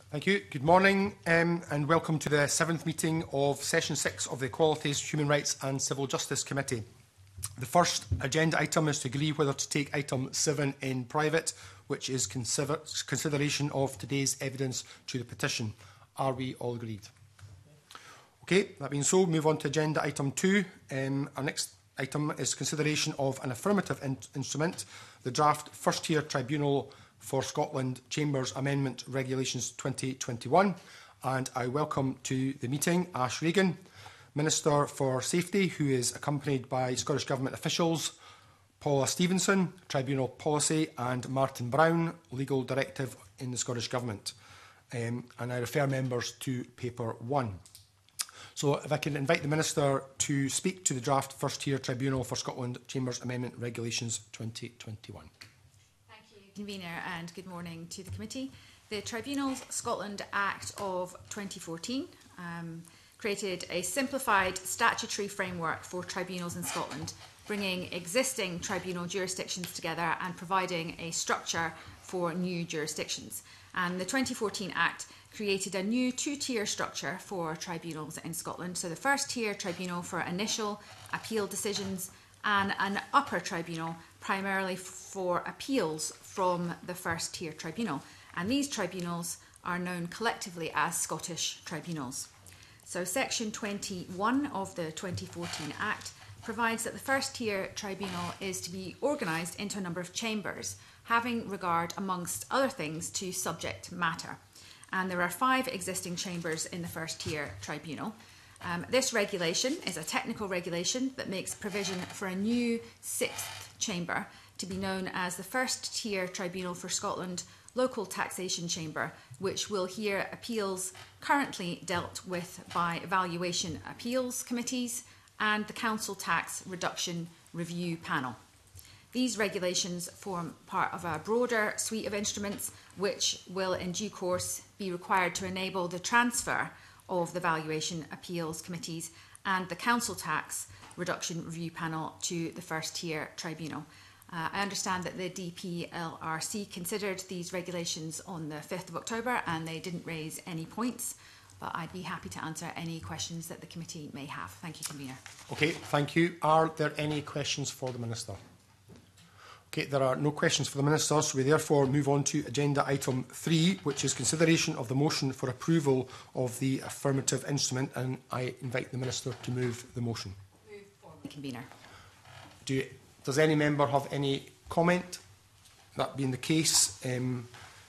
Thank you. Good morning and welcome to the 7th meeting of Session 6 of the Equalities, Human Rights and Civil Justice Committee. The first agenda item is to agree whether to take item 7 in private, which is consideration of today's evidence to the petition. Are we all agreed? Okay, that being so, move on to agenda item 2. Our next item is consideration of an affirmative instrument, the draft first-tier tribunal for Scotland Chambers Amendment Regulations 2021, and I welcome to the meeting Ash Regan, Minister for Safety, who is accompanied by Scottish Government officials, Paula Stevenson, Tribunal Policy, and Martin Brown, Legal Directive in the Scottish Government. And I refer members to paper 1. So if I can invite the Minister to speak to the draft first-tier tribunal for Scotland Chambers Amendment Regulations 2021. Convener, and good morning to the committee. The Tribunals Scotland Act of 2014 created a simplified statutory framework for tribunals in Scotland, bringing existing tribunal jurisdictions together and providing a structure for new jurisdictions. And the 2014 Act created a new two-tier structure for tribunals in Scotland. So the first-tier tribunal for initial appeal decisions and an upper tribunal primarily for appeals from the first tier tribunal. And these tribunals are known collectively as Scottish tribunals. So section 21 of the 2014 Act provides that the first tier tribunal is to be organised into a number of chambers, having regard, amongst other things, to subject matter. And there are 5 existing chambers in the first tier tribunal. This regulation is a technical regulation that makes provision for a new 6th chamber to be known as the First Tier Tribunal for Scotland Local Taxation Chamber, which will hear appeals currently dealt with by Valuation Appeals Committees and the Council Tax Reduction Review Panel. These regulations form part of a broader suite of instruments which will in due course be required to enable the transfer of the Valuation Appeals Committees and the Council Tax Reduction Review Panel to the First Tier Tribunal. I understand that the DPLRC considered these regulations on the 5th of October and they didn't raise any points, but I'd be happy to answer any questions that the committee may have. Thank you, Convener. Okay, thank you. Are there any questions for the Minister? Okay, there are no questions for the Minister, so we therefore move on to agenda item 3, which is consideration of the motion for approval of the affirmative instrument, and I invite the Minister to move the motion. Move for the Convener. Does any member have any comment? That being the case, can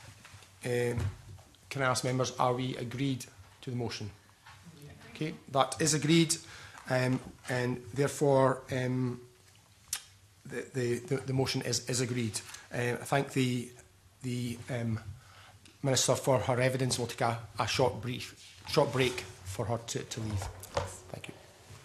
I ask members, are we agreed to the motion? Okay, that is agreed, and therefore the motion is agreed. I thank the Minister for her evidence. We'll take a short break for her to leave. Thank you.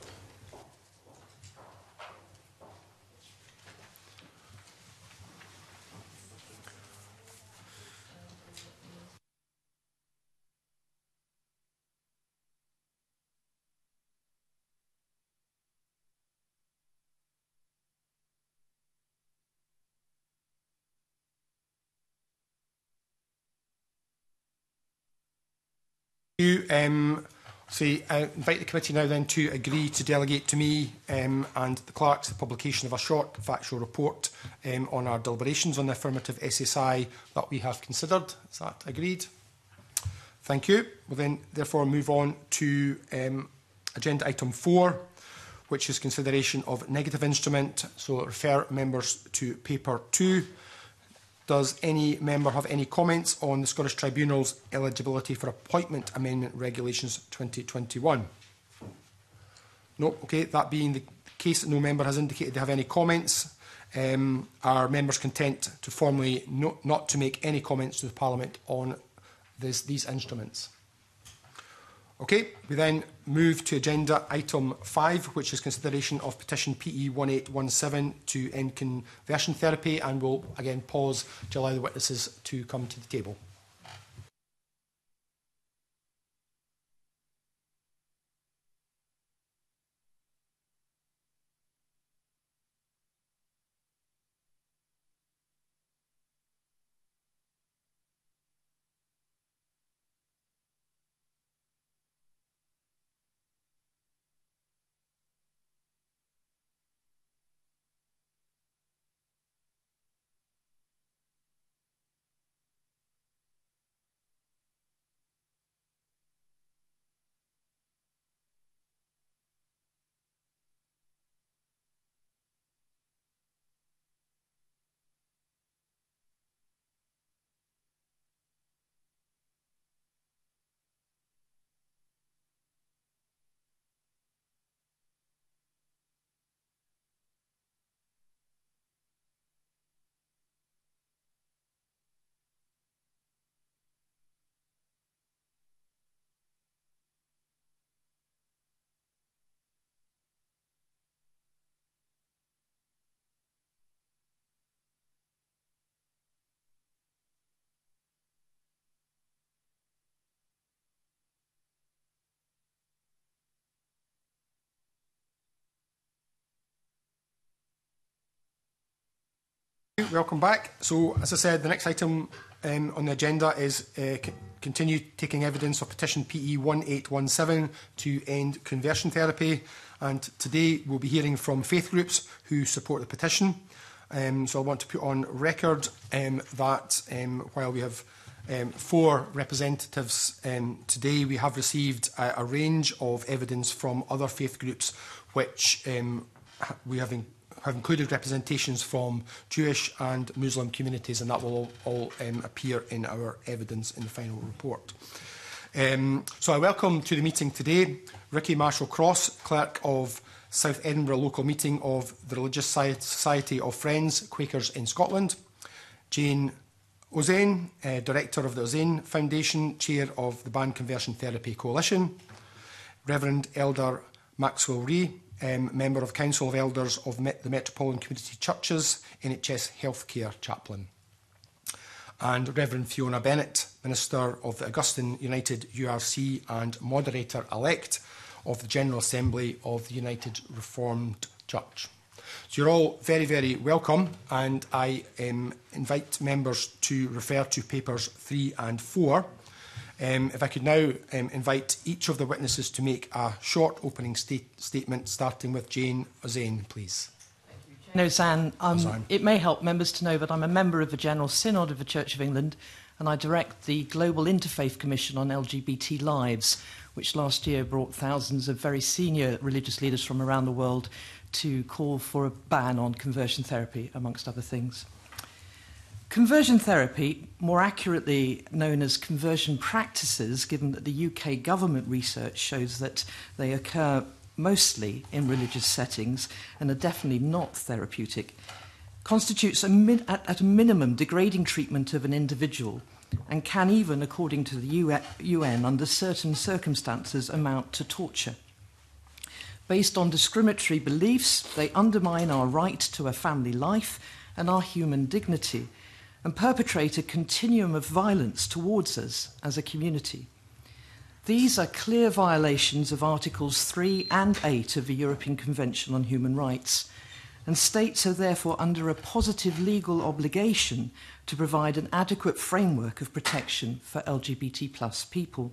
I invite the committee now then to agree to delegate to me and the clerks the publication of a short factual report on our deliberations on the affirmative SSI that we have considered. Is that agreed? Thank you. We'll then therefore move on to agenda item 4, which is consideration of negative instrument. So I refer members to paper 2. Does any member have any comments on the Scottish Tribunal's eligibility for appointment amendment regulations 2021? No. Okay, that being the case, no member has indicated they have any comments. Are members content to formally not to make any comments to the Parliament on these instruments? Okay, we then move to agenda item 5, which is consideration of petition PE 1817 to end conversion therapy, and we'll again pause to allow the witnesses to come to the table. Welcome back. So, as I said, the next item on the agenda is continue taking evidence of petition PE 1817 to end conversion therapy. And today we'll be hearing from faith groups who support the petition. So I want to put on record that while we have 4 representatives today, we have received a range of evidence from other faith groups which we have included representations from Jewish and Muslim communities, and that will all appear in our evidence in the final report. So I welcome to the meeting today Ricky Marshall-Cross, Clerk of South Edinburgh Local Meeting of the Religious Society of Friends, Quakers in Scotland, Jane Ozane, Director of the Ozane Foundation, Chair of the Ban Conversion Therapy Coalition, Reverend Elder Maxwell Ree, Member of Council of Elders of the Metropolitan Community Churches, NHS Healthcare Chaplain, and Reverend Fiona Bennett, Minister of the Augustine United URC and Moderator-elect of the General Assembly of the United Reformed Church. So you're all very, very welcome, and I invite members to refer to papers 3 and 4. If I could now invite each of the witnesses to make a short opening statement, starting with Jane Ozane, please. No, Zan, it may help members to know that I'm a member of the General Synod of the Church of England, and I direct the Global Interfaith Commission on LGBT Lives, which last year brought thousands of very senior religious leaders from around the world to call for a ban on conversion therapy, amongst other things. Conversion therapy, more accurately known as conversion practices, given that the UK government research shows that they occur mostly in religious settings and are definitely not therapeutic, constitutes at a minimum degrading treatment of an individual and can even, according to the UN, under certain circumstances amount to torture. Based on discriminatory beliefs, they undermine our right to a family life and our human dignity, and perpetrate a continuum of violence towards us as a community. These are clear violations of Articles 3 and 8 of the European Convention on Human Rights, and states are therefore under a positive legal obligation to provide an adequate framework of protection for LGBT+ people.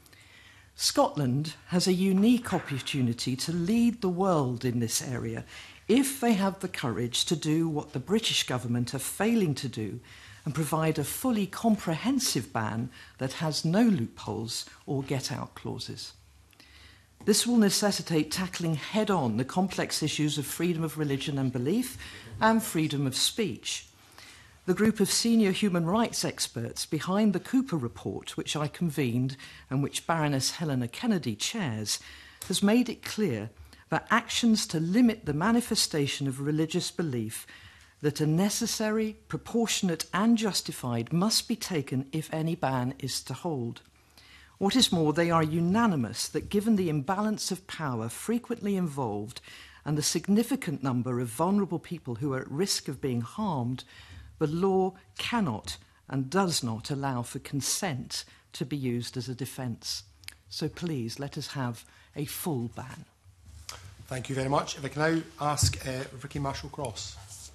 Scotland has a unique opportunity to lead the world in this area if they have the courage to do what the British government are failing to do and provide a fully comprehensive ban that has no loopholes or get-out clauses. This will necessitate tackling head-on the complex issues of freedom of religion and belief and freedom of speech. The group of senior human rights experts behind the Cooper report, which I convened and which Baroness Helena Kennedy chairs, has made it clear that actions to limit the manifestation of religious belief that are necessary, proportionate and justified must be taken if any ban is to hold. What is more, they are unanimous that given the imbalance of power frequently involved and the significant number of vulnerable people who are at risk of being harmed, the law cannot and does not allow for consent to be used as a defence. So please, let us have a full ban. Thank you very much. If I can now ask Ricky Marshall-Cross.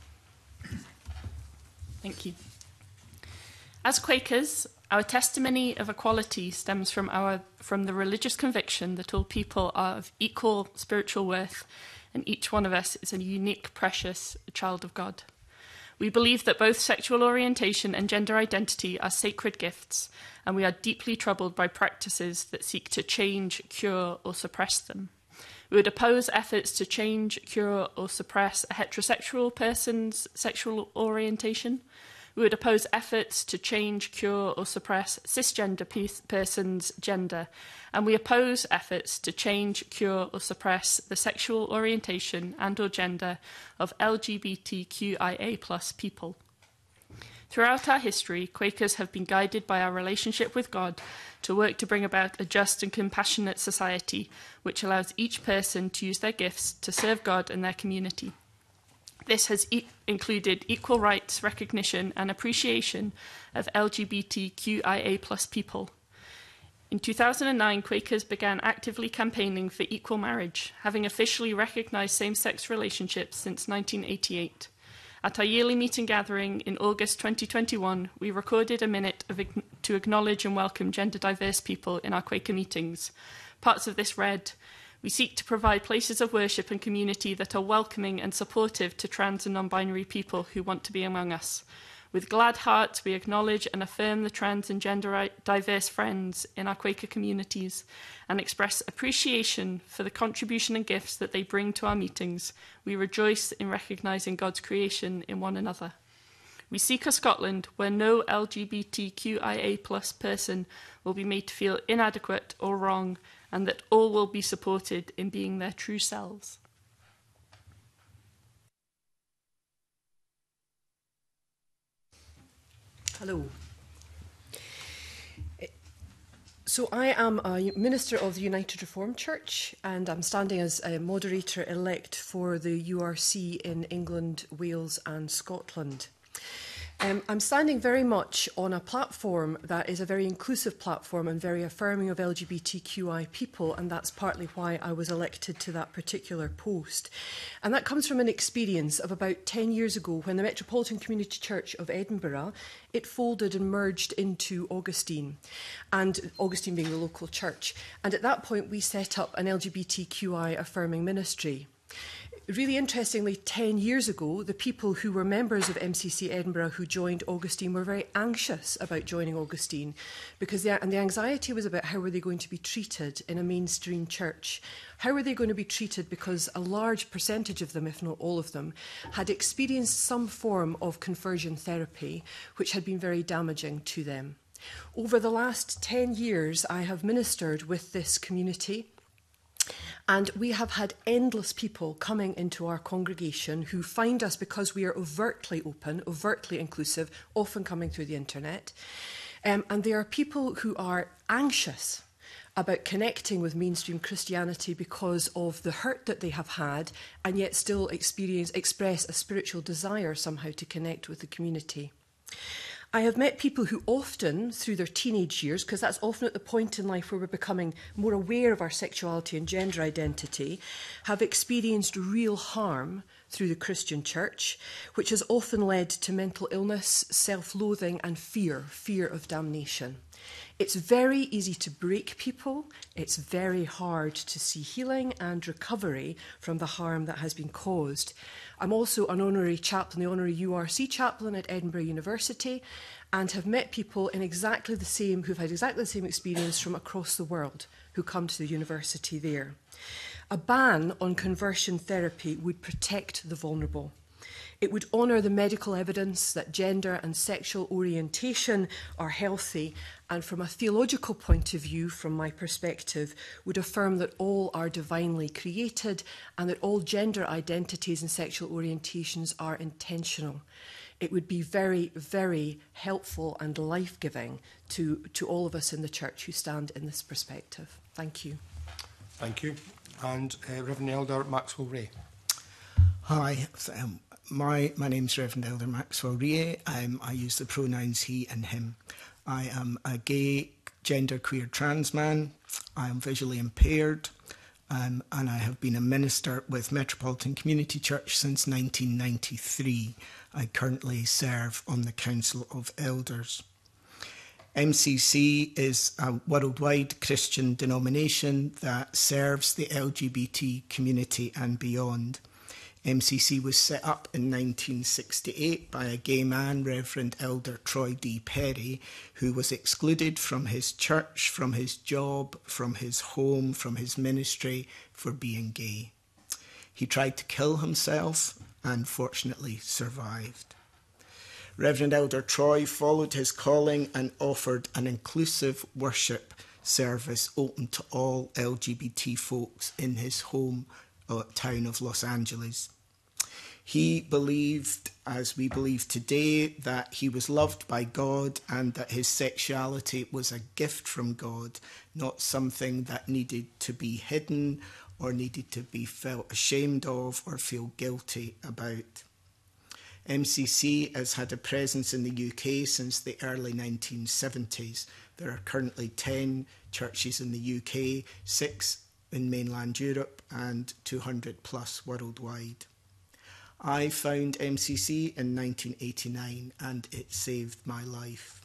Thank you. As Quakers, our testimony of equality stems from the religious conviction that all people are of equal spiritual worth and each one of us is a unique, precious child of God. We believe that both sexual orientation and gender identity are sacred gifts, and we are deeply troubled by practices that seek to change, cure, or suppress them. We would oppose efforts to change, cure, or suppress a heterosexual person's sexual orientation. We would oppose efforts to change, cure, or suppress cisgender persons' gender. And we oppose efforts to change, cure, or suppress the sexual orientation and/or gender of LGBTQIA+ people. Throughout our history, Quakers have been guided by our relationship with God to work to bring about a just and compassionate society which allows each person to use their gifts to serve God and their community. This has included equal rights, recognition and appreciation of LGBTQIA+ people. In 2009, Quakers began actively campaigning for equal marriage, having officially recognised same-sex relationships since 1988. At our yearly meeting gathering in August 2021, we recorded a minute to acknowledge and welcome gender diverse people in our Quaker meetings. Parts of this read, "We seek to provide places of worship and community that are welcoming and supportive to trans and non-binary people who want to be among us. With glad hearts, we acknowledge and affirm the trans and gender diverse friends in our Quaker communities and express appreciation for the contribution and gifts that they bring to our meetings. We rejoice in recognising God's creation in one another. We seek a Scotland where no LGBTQIA+ person will be made to feel inadequate or wrong, and that all will be supported in being their true selves." Hello. So I am a minister of the United Reformed Church, and I'm standing as a moderator-elect for the URC in England, Wales and Scotland. I'm standing very much on a platform that is a very inclusive platform and very affirming of LGBTQI people, and that's partly why I was elected to that particular post. And that comes from an experience of about 10 years ago when the Metropolitan Community Church of Edinburgh, it folded and merged into Augustine, and Augustine being the local church. And at that point, we set up an LGBTQI affirming ministry. Really interestingly, 10 years ago, the people who were members of MCC Edinburgh who joined Augustine were very anxious about joining Augustine because the anxiety was about how were they going to be treated in a mainstream church. How were they going to be treated because a large percentage of them, if not all of them, had experienced some form of conversion therapy which had been very damaging to them. Over the last 10 years, I have ministered with this community. And we have had endless people coming into our congregation who find us because we are overtly open, overtly inclusive, often coming through the internet. And there are people who are anxious about connecting with mainstream Christianity because of the hurt that they have had and yet still express a spiritual desire somehow to connect with the community. I have met people who often, through their teenage years, because that's often at the point in life where we're becoming more aware of our sexuality and gender identity, have experienced real harm through the Christian church, which has often led to mental illness, self-loathing and fear of damnation. It's very easy to break people. It's very hard to see healing and recovery from the harm that has been caused. I'm also an honorary chaplain, the honorary URC chaplain at Edinburgh University, and have met people who've had exactly the same experience from across the world who come to the university there. A ban on conversion therapy would protect the vulnerable. It would honour the medical evidence that gender and sexual orientation are healthy, and from a theological point of view, from my perspective, would affirm that all are divinely created and that all gender identities and sexual orientations are intentional. It would be very, very helpful and life-giving to all of us in the church who stand in this perspective. Thank you. Thank you. And Reverend Elder Maxwell Ray. Hi. My name's Reverend Elder Maxwell Ray. I use the pronouns he and him. I am a gay, genderqueer trans man. I am visually impaired, and I have been a minister with Metropolitan Community Church since 1993. I currently serve on the Council of Elders. MCC is a worldwide Christian denomination that serves the LGBT community and beyond. MCC was set up in 1968 by a gay man, Reverend Elder Troy D. Perry, who was excluded from his church, from his job, from his home, from his ministry for being gay. He tried to kill himself and fortunately survived. Reverend Elder Troy followed his calling and offered an inclusive worship service open to all LGBT folks in his home town of Los Angeles. He believed, as we believe today, that he was loved by God and that his sexuality was a gift from God, not something that needed to be hidden or needed to be felt ashamed of or feel guilty about. MCC has had a presence in the UK since the early 1970s. There are currently 10 churches in the UK, 6 in mainland Europe and 200 plus worldwide. I found MCC in 1989 and it saved my life.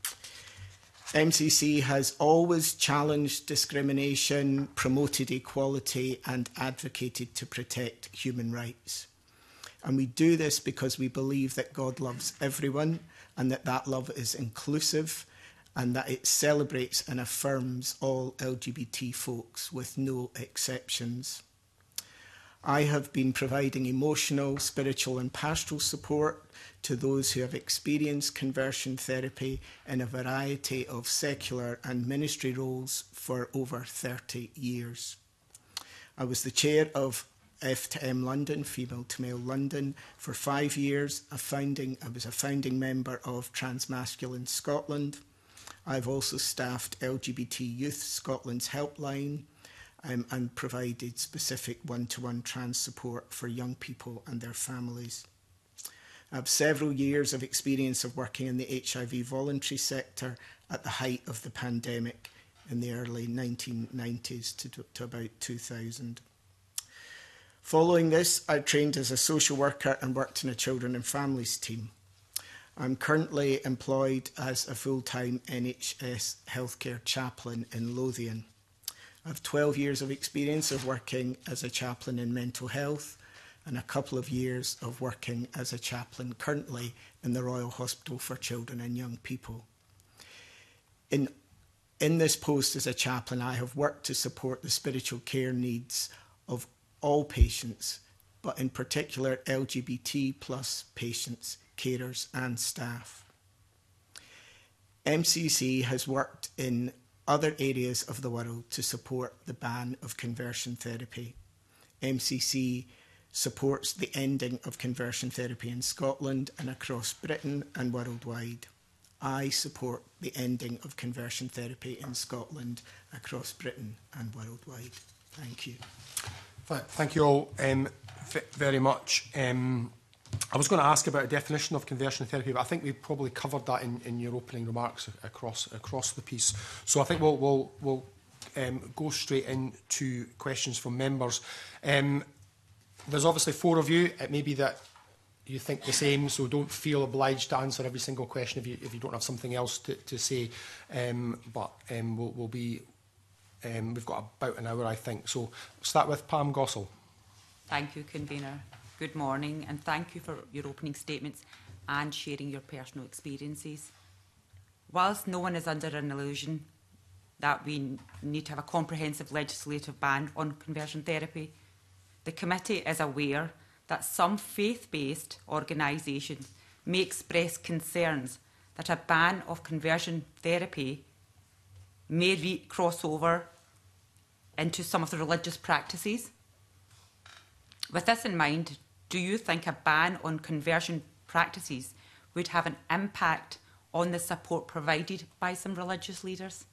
MCC has always challenged discrimination, promoted equality and advocated to protect human rights. And we do this because we believe that God loves everyone and that love is inclusive and that it celebrates and affirms all LGBT folks with no exceptions. I have been providing emotional, spiritual and pastoral support to those who have experienced conversion therapy in a variety of secular and ministry roles for over 30 years. I was the chair of F2M London, Female to Male London, for 5 years. I was a founding member of Transmasculine Scotland. I've also staffed LGBT Youth Scotland's helpline and provided specific one-to-one trans support for young people and their families. I have several years of experience of working in the HIV voluntary sector at the height of the pandemic in the early 1990s to about 2000. Following this, I trained as a social worker and worked in a children and families team. I'm currently employed as a full-time NHS healthcare chaplain in Lothian. I have 12 years of experience of working as a chaplain in mental health and a couple of years of working as a chaplain currently in the Royal Hospital for Children and Young People. In this post as a chaplain, I have worked to support the spiritual care needs of all patients, but in particular LGBT plus patients, carers and staff. MCC has worked in other areas of the world to support the ban of conversion therapy. MCC supports the ending of conversion therapy in Scotland and across Britain and worldwide. I support the ending of conversion therapy in Scotland, across Britain and worldwide. Thank you. Thank you all very much. I was going to ask about a definition of conversion therapy, but I think we probably covered that in your opening remarks across the piece. So I think we'll go straight into questions from members. There's obviously 4 of you. It may be that you think the same, so don't feel obliged to answer every single question if you don't have something else to say. We've got about an hour, I think. So we'll start with Pam Gossel. Thank you, Convener. Good morning, and thank you for your opening statements and sharing your personal experiences. Whilst no one is under an illusion that we need to have a comprehensive legislative ban on conversion therapy, the committee is aware that some faith-based organisations may express concerns that a ban of conversion therapy may cross over into some of the religious practices. With this in mind, do you think a ban on conversion practices would have an impact on the support provided by some religious leaders?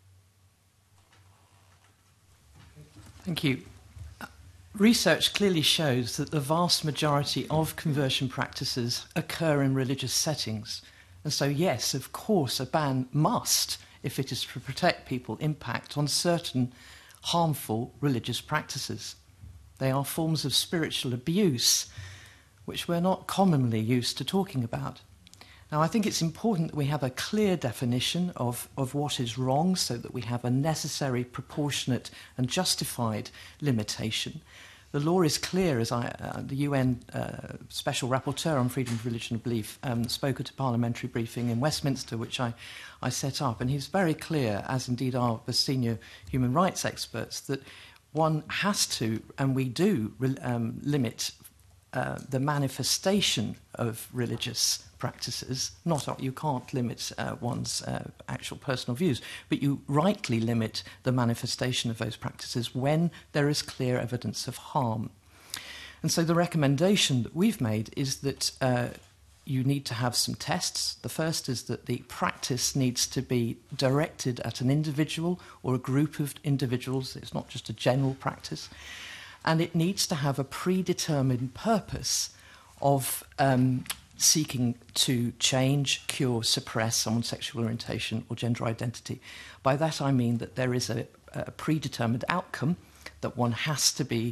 Thank you. Research clearly shows that the vast majority of conversion practices occur in religious settings. And so, yes, of course, a ban must, if it is to protect people, impact on certain harmful religious practices. They are forms of spiritual abuse, which we're not commonly used to talking about. Now, I think it's important that we have a clear definition of what is wrong so that we have a necessary, proportionate and justified limitation. The law is clear, as the UN Special Rapporteur on Freedom of Religion and Belief spoke at a parliamentary briefing in Westminster, which I set up, and he's very clear, as indeed are the senior human rights experts, that one has to, and we do, limit the manifestation of religious practices. You can't limit one's actual personal views, but you rightly limit the manifestation of those practices when there is clear evidence of harm. And so the recommendation that we've made is that you need to have some tests. The first is that the practice needs to be directed at an individual or a group of individuals. It's not just a general practice. And it needs to have a predetermined purpose of seeking to change, cure, suppress someone's sexual orientation or gender identity. By that I mean that there is a predetermined outcome, that one has to be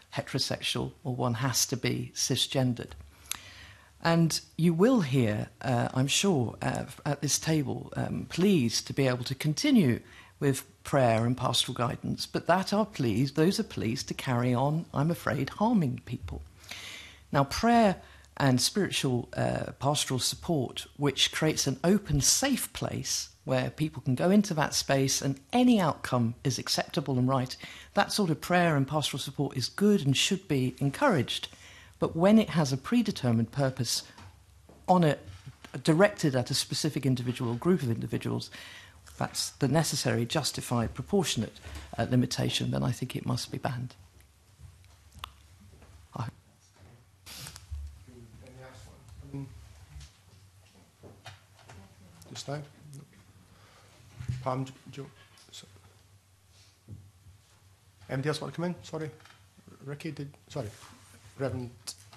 heterosexual or one has to be cisgendered. And you will hear, I'm sure, at this table, pleas to be able to continue with prayer and pastoral guidance, but those are pleas to carry on, I'm afraid, harming people. Now, prayer and spiritual pastoral support, which creates an open, safe place where people can go into that space and any outcome is acceptable and right, that sort of prayer and pastoral support is good and should be encouraged. But when it has a predetermined purpose directed at a specific individual or group of individuals, that's the necessary, justified, proportionate limitation, then I think it must be banned. Just now? Pam, anybody else want to come in? Sorry. Ricky, Reverend.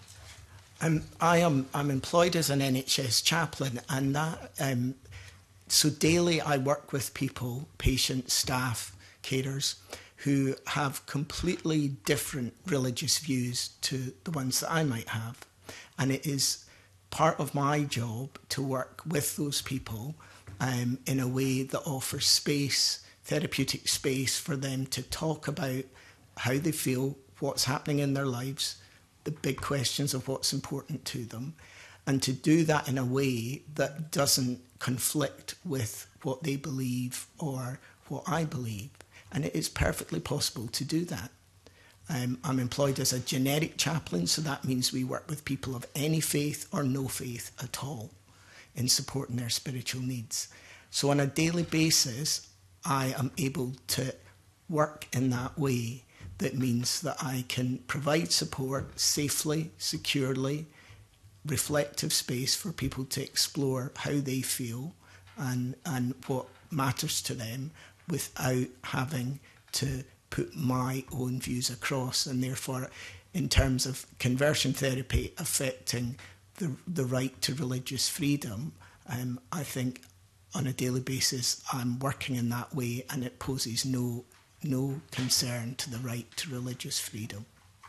I'm employed as an NHS chaplain, and so daily I work with people, patients, staff, carers, who have completely different religious views to the ones that I might have. And it is part of my job to work with those people in a way that offers space, therapeutic space for them to talk about how they feel, what's happening in their lives, the big questions of what's important to them, and to do that in a way that doesn't conflict with what they believe or what I believe. And it is perfectly possible to do that. I'm employed as a generic chaplain, so that means we work with people of any faith or no faith at all in supporting their spiritual needs. So on a daily basis, I am able to work in that way. That means that I can provide support safely, securely, reflective space for people to explore how they feel and what matters to them without having to put my own views across, and therefore, in terms of conversion therapy affecting the right to religious freedom, I think on a daily basis I'm working in that way, and it poses no concern to the right to religious freedom.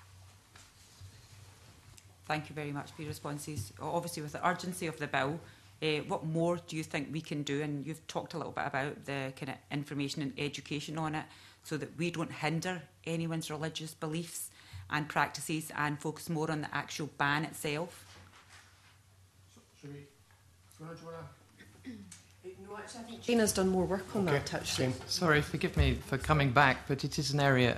Thank you very much for your responses. Obviously, with the urgency of the bill, what more do you think we can do? And you've talked a little bit about the kind of information and education on it, so that we don't hinder anyone's religious beliefs and practices and focus more on the actual ban itself. Should we? No, actually, I think Gina's done more work on that, actually. Sorry, forgive me for coming back, but it is an area.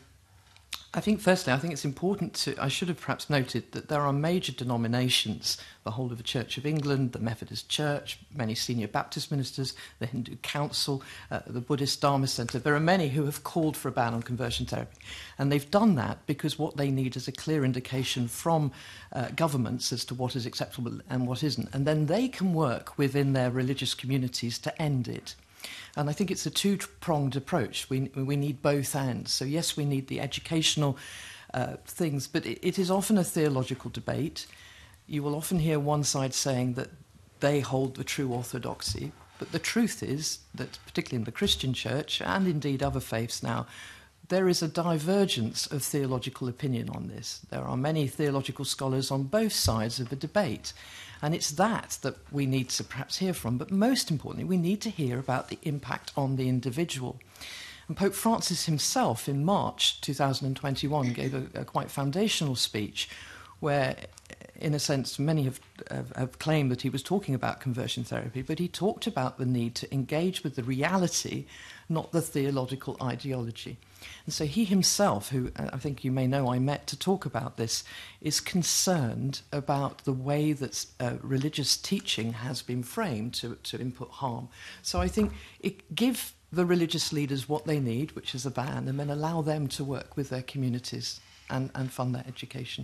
I think it's important I should have perhaps noted that there are major denominations, the whole of the Church of England, the Methodist Church, many senior Baptist ministers, the Hindu Council, the Buddhist Dharma Centre. There are many who have called for a ban on conversion therapy. And they've done that because what they need is a clear indication from governments as to what is acceptable and what isn't. And then they can work within their religious communities to end it. And I think it's a two-pronged approach. We need both ends. So yes, we need the educational things, but it is often a theological debate. You will often hear one side saying that they hold the true orthodoxy, but the truth is that, particularly in the Christian church, and indeed other faiths now, there is a divergence of theological opinion on this. There are many theological scholars on both sides of the debate. And it's that we need to perhaps hear from. But most importantly, we need to hear about the impact on the individual. And Pope Francis himself in March 2021 gave a quite foundational speech where, in a sense, many have claimed that he was talking about conversion therapy, but he talked about the need to engage with the reality, not the theological ideology. And so he himself, who I think you may know I met to talk about this, is concerned about the way that religious teaching has been framed to input harm. So I think give the religious leaders what they need, which is a ban, and then allow them to work with their communities and fund their education.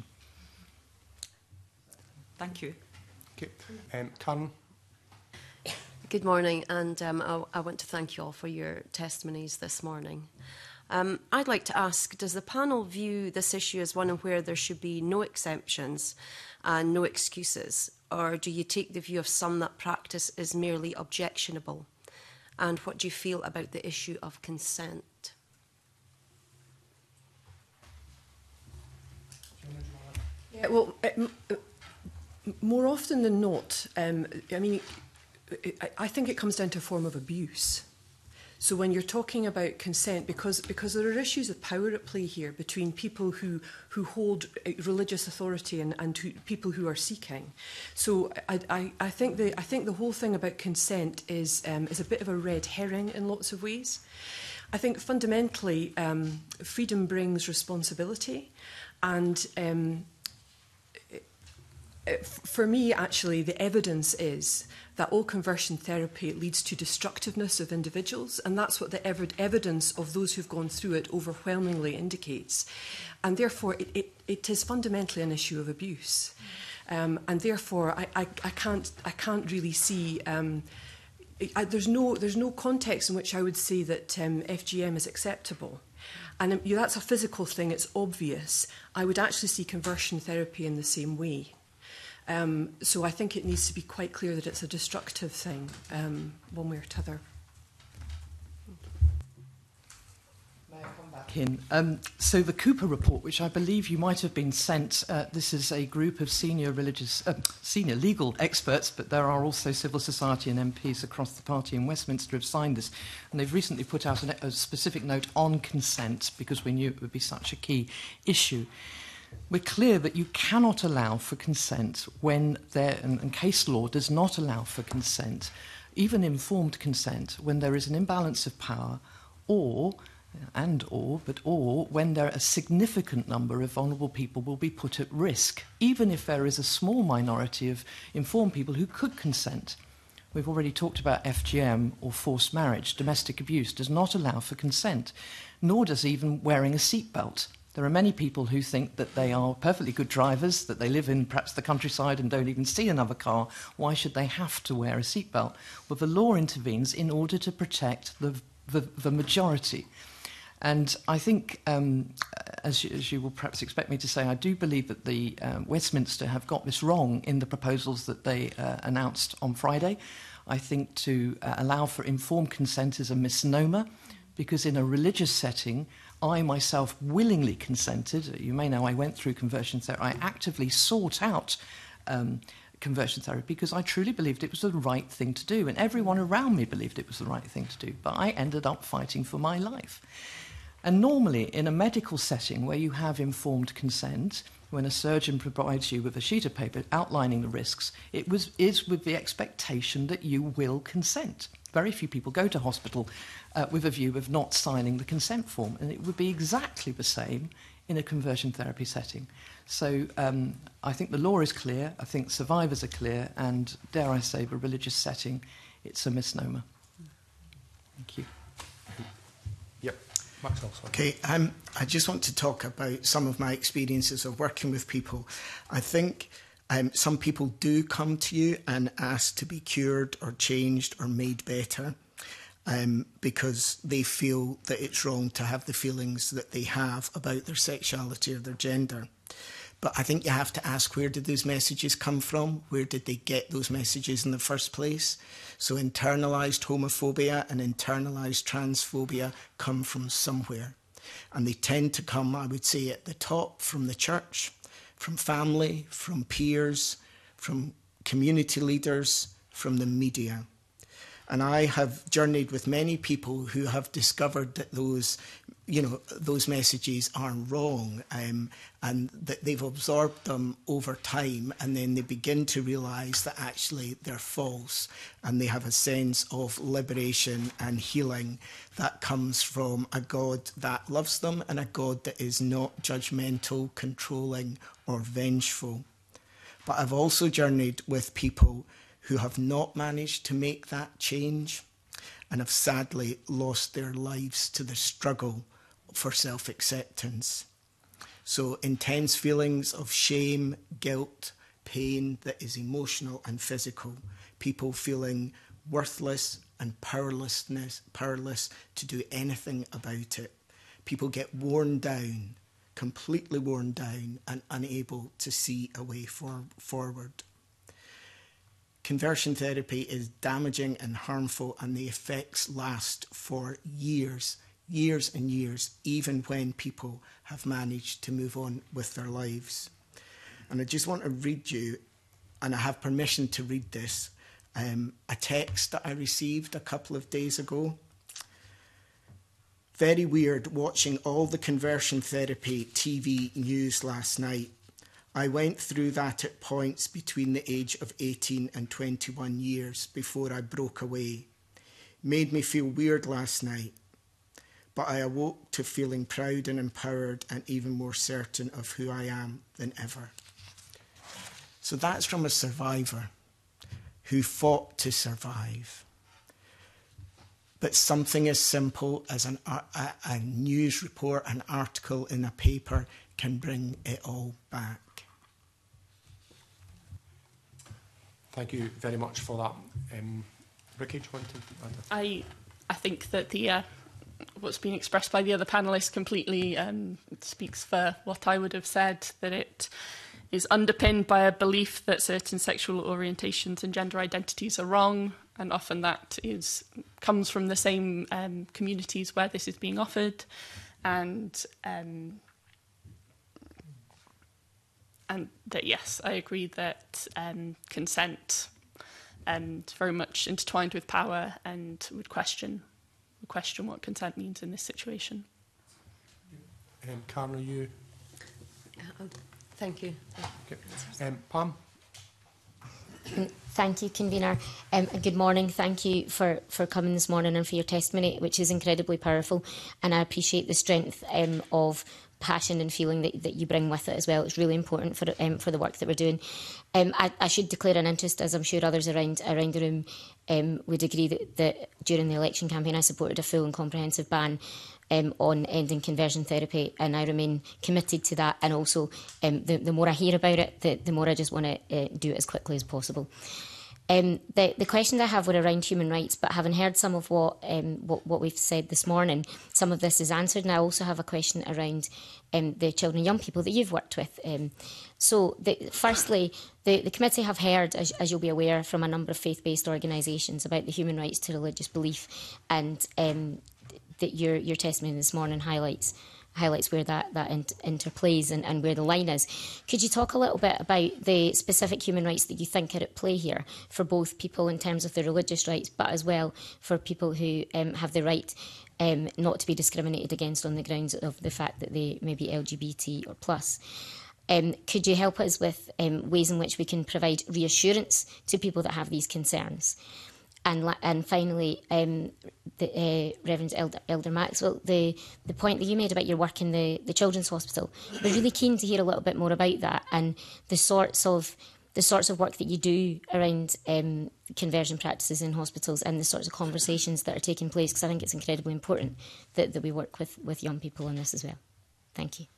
Thank you. Okay. Karen? Good morning, and I want to thank you all for your testimonies this morning. I'd like to ask, does the panel view this issue as one where there should be no exceptions and no excuses, or do you take the view of some that practice is merely objectionable? And what do you feel about the issue of consent? Well, more often than not, I mean, I think it comes down to a form of abuse. So when you're talking about consent, because there are issues of power at play here between people who hold religious authority and people who are seeking. So I think the whole thing about consent is a bit of a red herring in lots of ways. I think fundamentally freedom brings responsibility, and for me, actually, the evidence is that all conversion therapy leads to destructiveness of individuals, and that's what the evidence of those who've gone through it overwhelmingly indicates. And therefore, it is fundamentally an issue of abuse. And therefore, I can't really see. There's no context in which I would say that FGM is acceptable. And that's a physical thing, it's obvious. I would actually see conversion therapy in the same way. So I think it needs to be quite clear that it's a destructive thing, one way or t'other. May I come back in? So the Cooper report, which I believe you might have been sent, this is a group of senior legal experts, but there are also civil society and MPs across the party in Westminster who have signed this, and they've recently put out a specific note on consent because we knew it would be such a key issue. We're clear that you cannot allow for consent when and case law does not allow for consent, even informed consent, when there is an imbalance of power or when there are a significant number of vulnerable people will be put at risk, even if there is a small minority of informed people who could consent. We've already talked about FGM or forced marriage. Domestic abuse does not allow for consent, nor does even wearing a seatbelt. There are many people who think that they are perfectly good drivers, that they live in perhaps the countryside and don't even see another car. Why should they have to wear a seatbelt? Well, the law intervenes in order to protect the majority. And I think, as you will perhaps expect me to say, I do believe that the Westminster have got this wrong in the proposals that they announced on Friday. I think to allow for informed consent is a misnomer, because in a religious setting, I myself willingly consented. You may know I went through conversion therapy. I actively sought out conversion therapy because I truly believed it was the right thing to do, and everyone around me believed it was the right thing to do, but I ended up fighting for my life. And normally, in a medical setting where you have informed consent, when a surgeon provides you with a sheet of paper outlining the risks, is with the expectation that you will consent. Very few people go to hospital with a view of not signing the consent form, and it would be exactly the same in a conversion therapy setting. So I think the law is clear, I think survivors are clear, and dare I say, the religious setting, it's a misnomer. Thank you. Yep. Maxwell, sorry. Okay, I just want to talk about some of my experiences of working with people. I think some people do come to you and ask to be cured or changed or made better because they feel that it's wrong to have the feelings that they have about their sexuality or their gender. But I think you have to ask, where did those messages come from? Where did they get those messages in the first place? So internalised homophobia and internalised transphobia come from somewhere. And they tend to come, I would say, at the top from the church, from family, from peers, from community leaders, from the media. And I have journeyed with many people who have discovered that those messages are wrong, and that they've absorbed them over time, and then they begin to realise that actually they're false, and they have a sense of liberation and healing that comes from a God that loves them and a God that is not judgmental, controlling or vengeful. But I've also journeyed with people who have not managed to make that change and have sadly lost their lives to the struggle for self-acceptance. So intense feelings of shame, guilt, pain that is emotional and physical. People feeling worthless and powerless to do anything about it. People get worn down, completely worn down and unable to see a way forward. Conversion therapy is damaging and harmful, and the effects last for years and years, even when people have managed to move on with their lives. And I just want to read you, and I have permission to read this, a text that I received a couple of days ago. Very weird watching all the conversion therapy TV news last night. I went through that at points between the age of 18 and 21 years before I broke away. Made me feel weird last night, but I awoke to feeling proud and empowered and even more certain of who I am than ever. So that's from a survivor who fought to survive. But something as simple as a news report, an article in a paper, can bring it all back. Thank you very much for that. Ricky, do you want to add that? I think that the what's been expressed by the other panellists completely speaks for what I would have said, that it is underpinned by a belief that certain sexual orientations and gender identities are wrong, and often that comes from the same communities where this is being offered, and that, yes, I agree that consent very much intertwined with power, and would question what consent means in this situation. Karen, are you? Thank you. Okay. Pam? Thank you, Convener. And good morning. Thank you for coming this morning and for your testimony, which is incredibly powerful. And I appreciate the strength of passion and feeling that you bring with it as well. It's really important for the work that we're doing. I should declare an interest, as I'm sure others around the room would agree that during the election campaign I supported a full and comprehensive ban on ending conversion therapy, and I remain committed to that. And also, the more I hear about it, the more I just want to do it as quickly as possible. The questions I have were around human rights, but having heard some of what we've said this morning, some of this is answered, and I also have a question around the children and young people that you've worked with. Firstly, the committee have heard, as you'll be aware, from a number of faith-based organisations about the human rights to religious belief, and that your testimony this morning highlights where that interplays and where the line is. Could you talk a little bit about the specific human rights that you think are at play here for both people in terms of their religious rights, but as well for people who have the right not to be discriminated against on the grounds of the fact that they may be LGBT or plus? Could you help us with ways in which we can provide reassurance to people that have these concerns? And finally, Reverend Elder Maxwell, the point that you made about your work in the Children's Hospital, we're really keen to hear a little bit more about that and the sorts of work that you do around conversion practices in hospitals and the sorts of conversations that are taking place, because I think it's incredibly important that we work with young people on this as well. Thank you.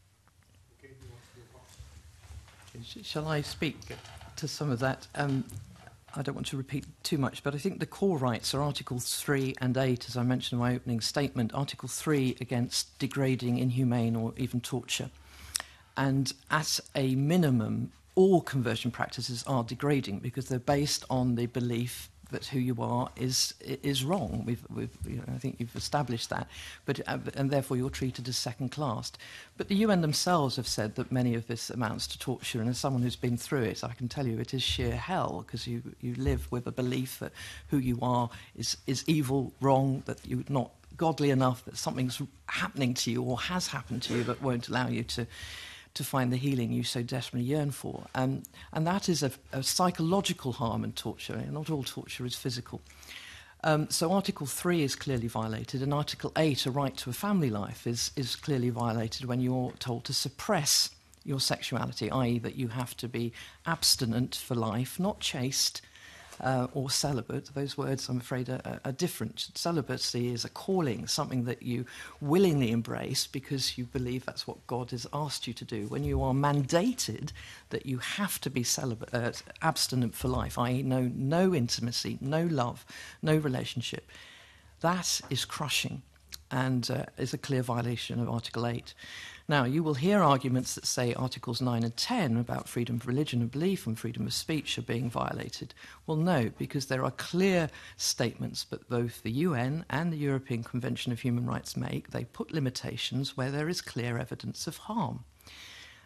Shall I speak to some of that? I don't want to repeat too much, but I think the core rights are Articles 3 and 8, as I mentioned in my opening statement. Article 3 against degrading, inhumane or even torture. And at a minimum, all conversion practices are degrading because they're based on the belief that who you are is wrong. I think you've established that, and therefore you're treated as second class. But the UN themselves have said that many of this amounts to torture, and as someone who's been through it, I can tell you it is sheer hell, because you live with a belief that who you are is evil, wrong, that you're not godly enough, that something's happening to you or has happened to you that won't allow you to find the healing you so desperately yearn for. And that is a psychological harm in torture. Not all torture is physical. So Article 3 is clearly violated, and Article 8, a right to a family life, is clearly violated when you're told to suppress your sexuality, i.e. that you have to be abstinent for life, not chaste or celibate. Those words, I'm afraid, are different. Celibacy is a calling, something that you willingly embrace because you believe that's what God has asked you to do. When you are mandated that you have to be celibate, abstinent for life, i.e. no intimacy, no love, no relationship, that is crushing and is a clear violation of Article 8. Now, you will hear arguments that say Articles 9 and 10 about freedom of religion and belief and freedom of speech are being violated. Well, no, because there are clear statements that both the UN and the European Convention of Human Rights make. They put limitations where there is clear evidence of harm.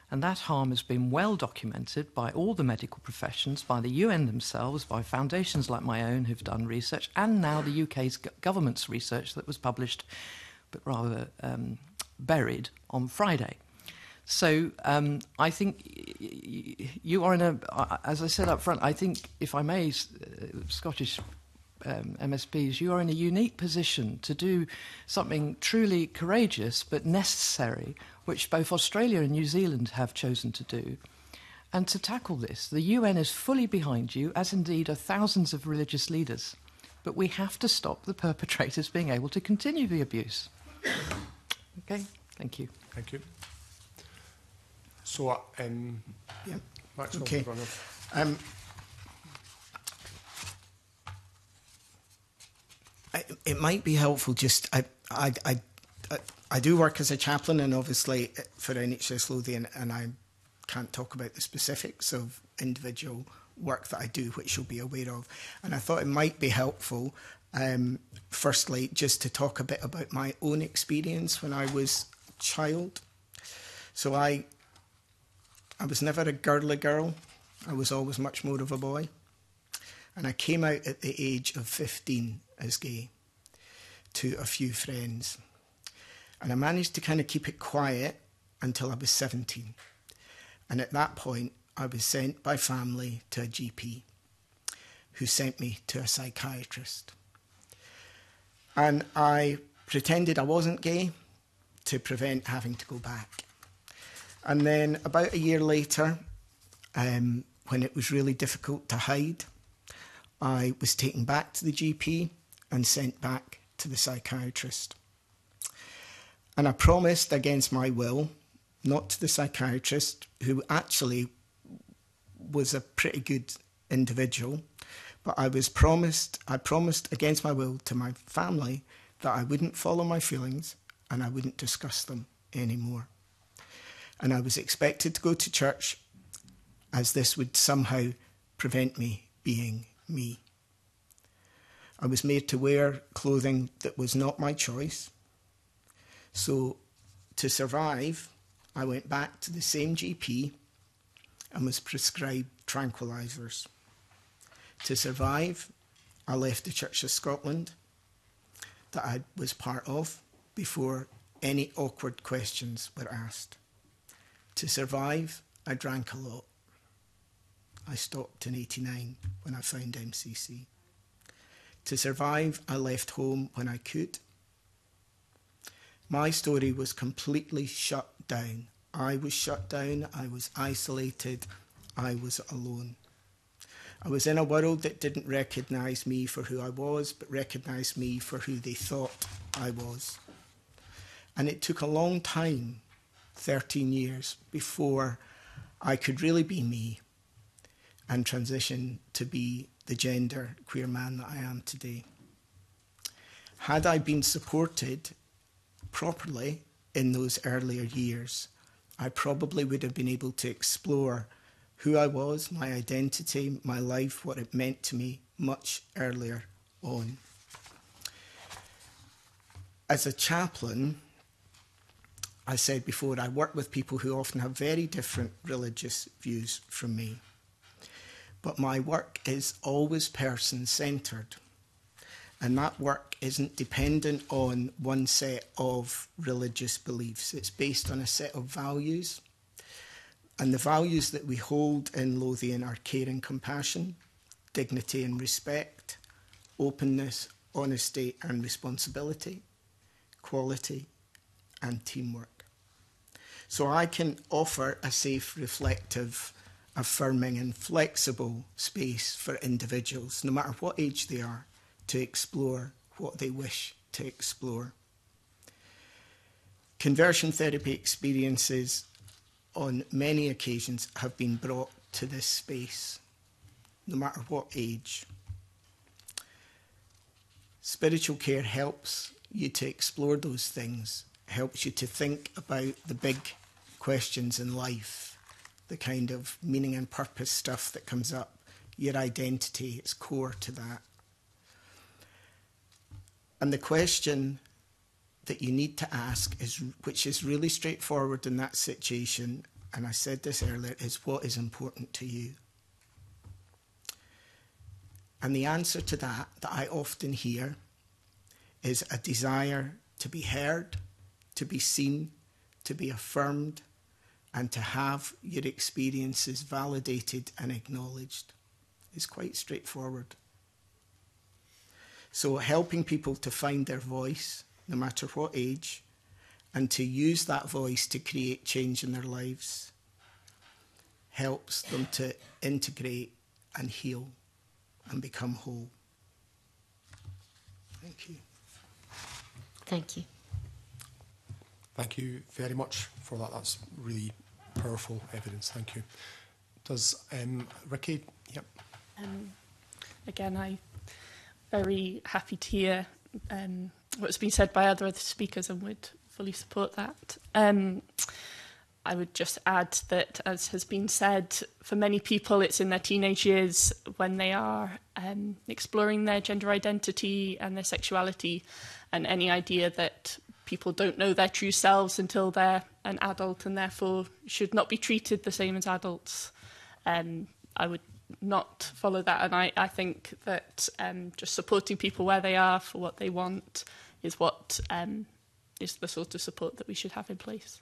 And that harm has been well documented by all the medical professions, by the UN themselves, by foundations like my own who've done research, and now the UK's government's research that was published, but rather buried on Friday. So I think you are in a, as I said up front, I think, if I may, Scottish MSPs, you are in a unique position to do something truly courageous but necessary, which both Australia and New Zealand have chosen to do. And to tackle this, the UN is fully behind you, as indeed are thousands of religious leaders. But we have to stop the perpetrators being able to continue the abuse. Okay, thank you. Thank you. So, yeah. Maxwell, okay. It might be helpful just, I do work as a chaplain, and obviously for NHS Lothian, and I can't talk about the specifics of individual work that I do, which you'll be aware of. And I thought it might be helpful, firstly, just to talk a bit about my own experience when I was a child. So I was never a girly girl. I was always much more of a boy. And I came out at the age of 15 as gay to a few friends. And I managed to kind of keep it quiet until I was 17. And at that point, I was sent by family to a GP who sent me to a psychiatrist. And I pretended I wasn't gay to prevent having to go back. And then about a year later, when it was really difficult to hide, I was taken back to the GP and sent back to the psychiatrist. And I promised against my will, not to the psychiatrist, who actually was a pretty good individual, but I promised against my will to my family that I wouldn't follow my feelings and I wouldn't discuss them anymore. And I was expected to go to church, as this would somehow prevent me being me. I was made to wear clothing that was not my choice. So to survive, I went back to the same GP and was prescribed tranquilizers. To survive, I left the Church of Scotland that I was part of before any awkward questions were asked. To survive, I drank a lot. I stopped in '89 when I found MCC. To survive, I left home when I could. My story was completely shut down. I was shut down, I was isolated, I was alone. I was in a world that didn't recognise me for who I was, but recognised me for who they thought I was. And it took a long time, 13 years, before I could really be me and transition to be the gender queer man that I am today. Had I been supported properly in those earlier years, I probably would have been able to explore who I was, my identity, my life, what it meant to me much earlier on. As a chaplain, I said before, I work with people who often have very different religious views from me. But my work is always person-centred. And that work isn't dependent on one set of religious beliefs. It's based on a set of values. And the values that we hold in Lothian are care and compassion, dignity and respect, openness, honesty and responsibility, quality and teamwork. So I can offer a safe, reflective, affirming and flexible space for individuals, no matter what age they are, to explore what they wish to explore. Conversion therapy experiences on many occasions have been brought to this space, no matter what age. Spiritual care helps you to explore those things, helps you to think about the big questions in life, the kind of meaning and purpose stuff that comes up, your identity, it's core to that. And the question that you need to ask, which is really straightforward in that situation, and I said this earlier, is what is important to you? And the answer to that I often hear is a desire to be heard, to be seen, to be affirmed, and to have your experiences validated and acknowledged. It's quite straightforward. So helping people to find their voice, no matter what age, and to use that voice to create change in their lives helps them to integrate and heal and become whole. Thank you. Thank you. Thank you very much for that. That's really powerful evidence. Thank you. Does Ricky? Yep. Again, I'm very happy to hear what's been said by other speakers and would fully support that. I would just add that, as has been said, for many people it's in their teenage years when they are exploring their gender identity and their sexuality, and any idea that people don't know their true selves until they're an adult and therefore should not be treated the same as adults. I would not follow that, and I think that just supporting people where they are for what they want is what is the sort of support that we should have in place.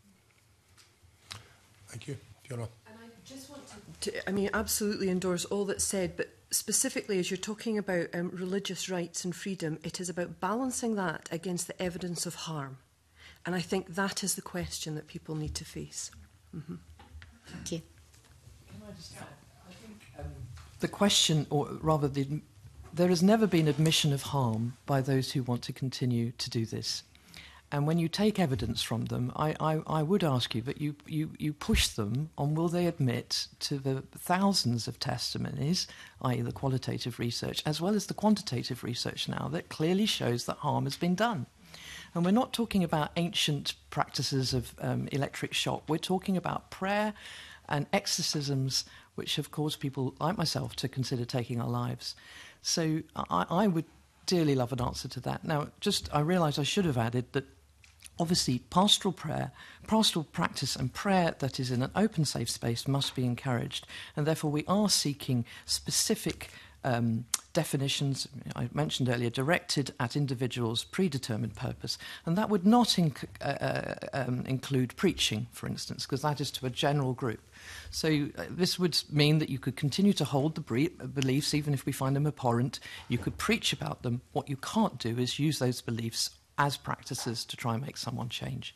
Thank you. Fiona. And I just want to absolutely endorse all that's said, but specifically as you're talking about religious rights and freedom, it is about balancing that against the evidence of harm. And I think that is the question that people need to face. Mm-hmm. Thank you. Can I just add? I think the question, or rather there has never been admission of harm by those who want to continue to do this. And when you take evidence from them, I would ask you that you push them on will they admit to the thousands of testimonies, i.e. the qualitative research, as well as the quantitative research now that clearly shows that harm has been done. And we're not talking about ancient practices of electric shock. We're talking about prayer and exorcisms which have caused people like myself to consider taking our lives. So I would dearly love an answer to that. Now, I realise I should have added that obviously pastoral practice and prayer that is in an open, safe space must be encouraged. And therefore we are seeking specific definitions, I mentioned earlier, directed at individuals' predetermined purpose. And that would not include preaching, for instance, because that is to a general group. So this would mean that you could continue to hold the beliefs, even if we find them abhorrent. You could preach about them. What you can't do is use those beliefs as practices to try and make someone change.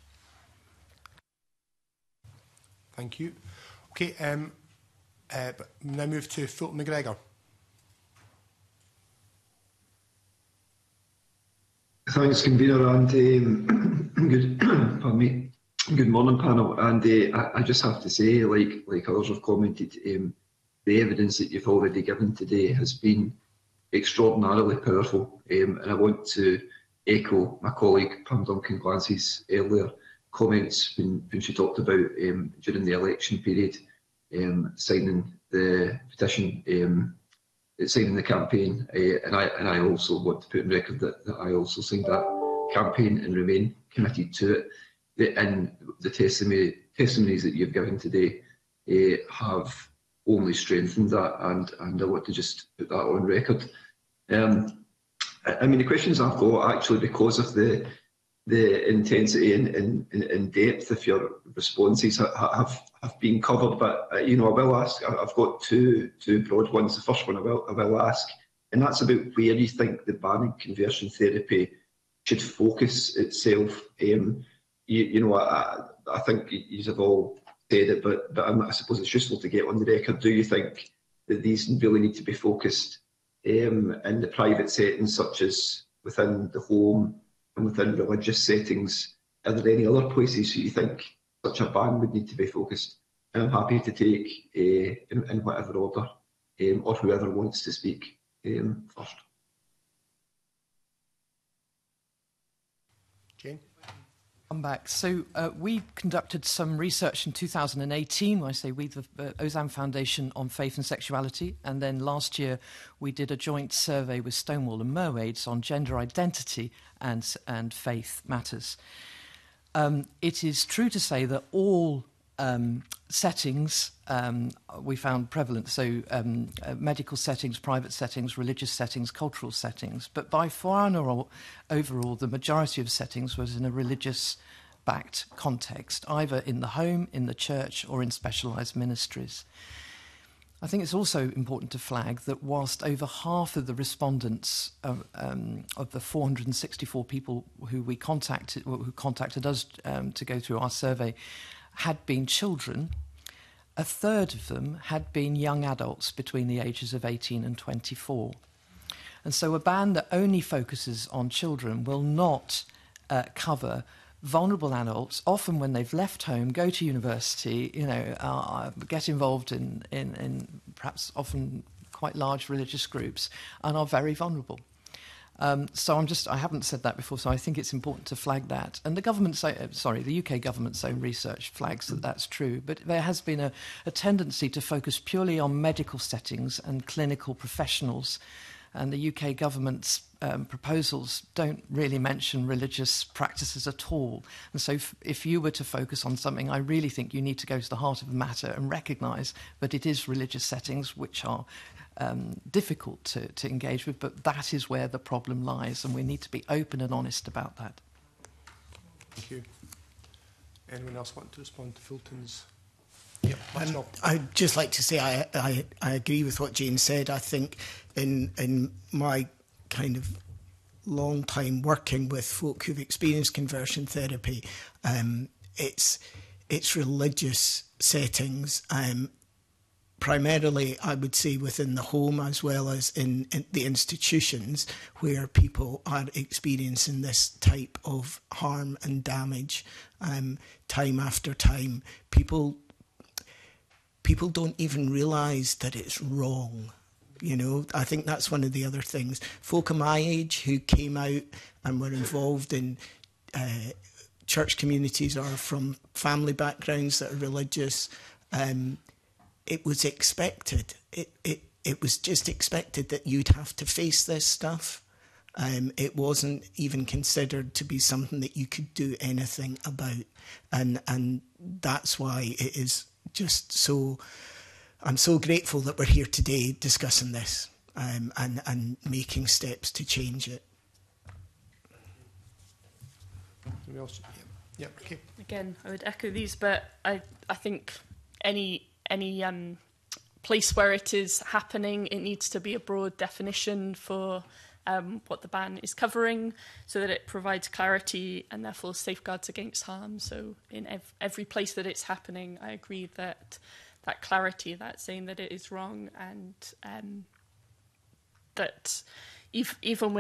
Thank you. Okay, but now move to Fulton McGregor. Thanks, convener, and good morning, panel. And I just have to say, like others have commented, the evidence that you've already given today has been extraordinarily powerful, and I want to echo my colleague Pam Duncan-Glancy's earlier comments when she talked about during the election period signing the petition, signing the campaign, and I also want to put on record that I also signed that campaign and remain committed to it. And the testimonies that you've given today have only strengthened that, and I want to just put that on record. I mean, the questions I've got, actually, because of the intensity and depth of your responses have been covered, but I will ask. I've got two broad ones. The first one I will ask, and that's about where you think the banning conversion therapy should focus itself. I think you have all said it, but I suppose it's useful to get on the record. Do you think that these really need to be focused in the private settings, such as within the home and within religious settings? Are there any other places you think such a ban would need to be focused? And I'm happy to take in whatever order, or whoever wants to speak first. Jane? Come back. So we conducted some research in 2018, when I say we, the Ozam Foundation on Faith and Sexuality, and then last year we did a joint survey with Stonewall and Mermaids on gender identity and faith matters. It is true to say that all settings we found prevalent, so medical settings, private settings, religious settings, cultural settings. But by far and overall, the majority of settings was in a religious-backed context, either in the home, in the church, or in specialised ministries. I think it's also important to flag that whilst over half of the respondents of the 464 people who contacted us to go through our survey had been children, a third of them had been young adults between the ages of 18 and 24. And so a ban that only focuses on children will not cover vulnerable adults, often when they've left home, go to university, get involved in perhaps often quite large religious groups, and are very vulnerable. So I haven't said that before, so I think it's important to flag that. And the UK government's own research flags that that's true, but there has been a tendency to focus purely on medical settings and clinical professionals. And the UK government's proposals don't really mention religious practices at all. And so if you were to focus on something, I really think you need to go to the heart of the matter and recognise that it is religious settings which are difficult to engage with, but that is where the problem lies, and we need to be open and honest about that. Thank you. Anyone else want to respond to Fulton's? I'd just like to say I agree with what Jane said. I think in my kind of long time working with folk who've experienced conversion therapy, it's religious settings, primarily I would say within the home as well as in the institutions where people are experiencing this type of harm and damage time after time. People don't even realise that it's wrong. I think that's one of the other things. Folk of my age who came out and were involved in church communities or from family backgrounds that are religious, it was expected. It was just expected that you'd have to face this stuff. It wasn't even considered to be something that you could do anything about. And that's why it is just so... I'm so grateful that we're here today discussing this and making steps to change it. Anyone else? Yeah. Okay. Again, I would echo these, but I think any place where it is happening, it needs to be a broad definition for what the ban is covering, so that it provides clarity and therefore safeguards against harm. So in every place that it's happening, I agree that clarity, that saying that it is wrong, and that even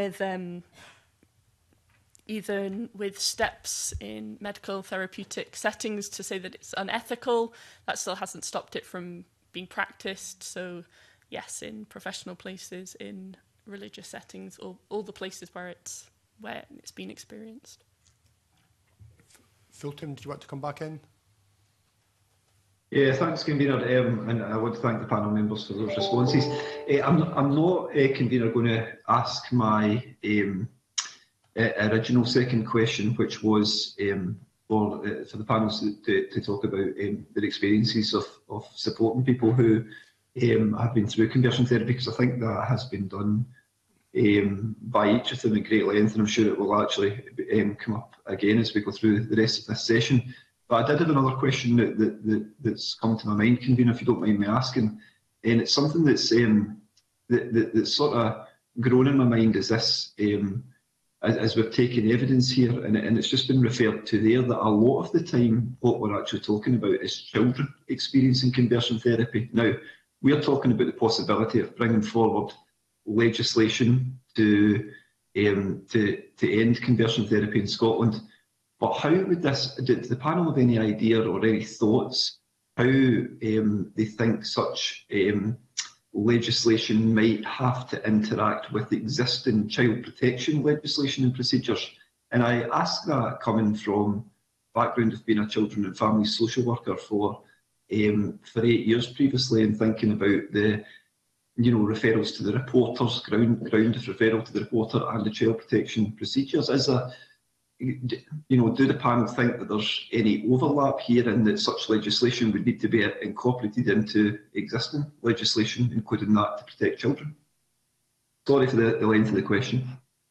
with steps in medical therapeutic settings to say that it's unethical, that still hasn't stopped it from being practiced. So yes, in professional places, in religious settings, all the places where it's been experienced. Fulton, do you want to come back in? Yeah, thanks, Convener, and I want to thank the panel members for those responses. I'm not, Convener, going to ask my original second question, which was for the panels to talk about their experiences of supporting people who have been through conversion therapy, because I think that has been done by each of them at great length, and I'm sure it will actually come up again as we go through the rest of this session. But I did have another question that's come to my mind, Convener, if you don't mind me asking, and it's something that's sort of grown in my mind as this, as we've taken evidence here, and it's just been referred to there, that a lot of the time what we're actually talking about is children experiencing conversion therapy. Now, we're talking about the possibility of bringing forward legislation to end conversion therapy in Scotland. But how would this, does the panel have any idea or any thoughts how they think such legislation might have to interact with existing child protection legislation and procedures? And I ask that coming from background of being a children and family social worker for 8 years previously, and thinking about the referrals to the reporters, ground of referral to the reporter and the child protection procedures. do the panel think that there's any overlap here and that such legislation would need to be incorporated into existing legislation, including that to protect children? Sorry for the length of the question.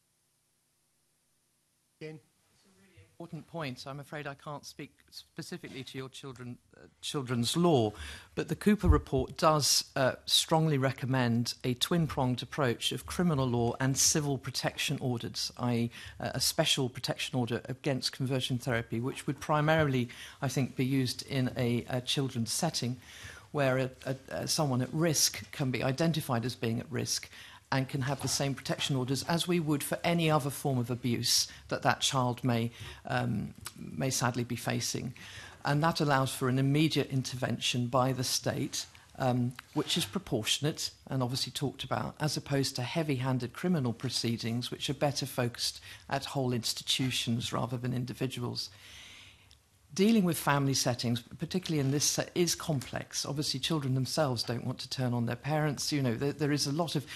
Again. Important point. I'm afraid I can't speak specifically to your children's law, but the Cooper report does strongly recommend a twin-pronged approach of criminal law and civil protection orders, i.e. a special protection order against conversion therapy, which would primarily, I think, be used in a children's setting where someone at risk can be identified as being at risk and can have the same protection orders as we would for any other form of abuse that child may sadly be facing. And that allows for an immediate intervention by the state, which is proportionate and obviously talked about, as opposed to heavy-handed criminal proceedings, which are better focused at whole institutions rather than individuals. Dealing with family settings, particularly in this, is complex. Obviously, children themselves don't want to turn on their parents. There is a lot of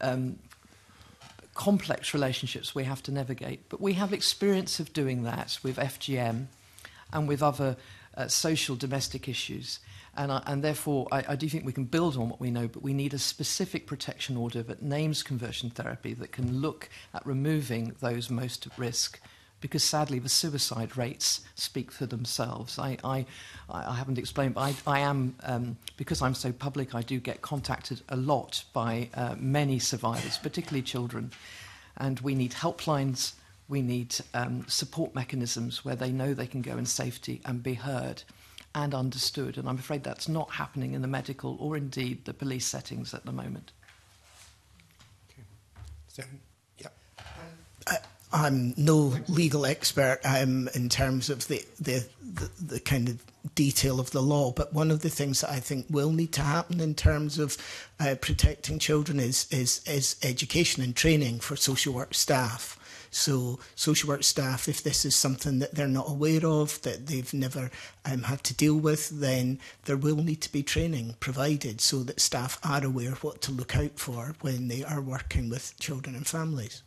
complex relationships we have to navigate, but we have experience of doing that with FGM and with other social domestic issues, and therefore I do think we can build on what we know, but we need a specific protection order that names conversion therapy, that can look at removing those most at risk, because sadly the suicide rates speak for themselves. I haven't explained, but I am, because I'm so public, I do get contacted a lot by many survivors, particularly children, and we need helplines, we need support mechanisms where they know they can go in safety and be heard and understood, and I'm afraid that's not happening in the medical or indeed the police settings at the moment. Okay. So, yeah. I'm no legal expert in terms of the kind of detail of the law, but one of the things that I think will need to happen in terms of protecting children is education and training for social work staff. So social work staff, if this is something that they're not aware of, that they've never had to deal with, then there will need to be training provided so that staff are aware what to look out for when they are working with children and families.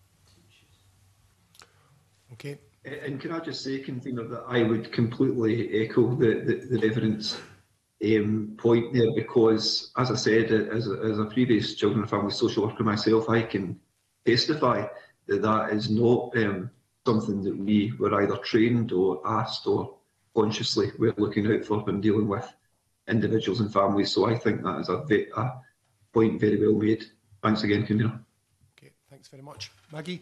Okay. And can I just say, Convener, that I would completely echo the Reverend's point there, because, as I said, as a previous children and family social worker myself, I can testify that is not something that we were either trained or asked or consciously we're looking out for when dealing with individuals and families. So I think that is a point very well made. Thanks again, Convener. Okay, thanks very much. Maggie?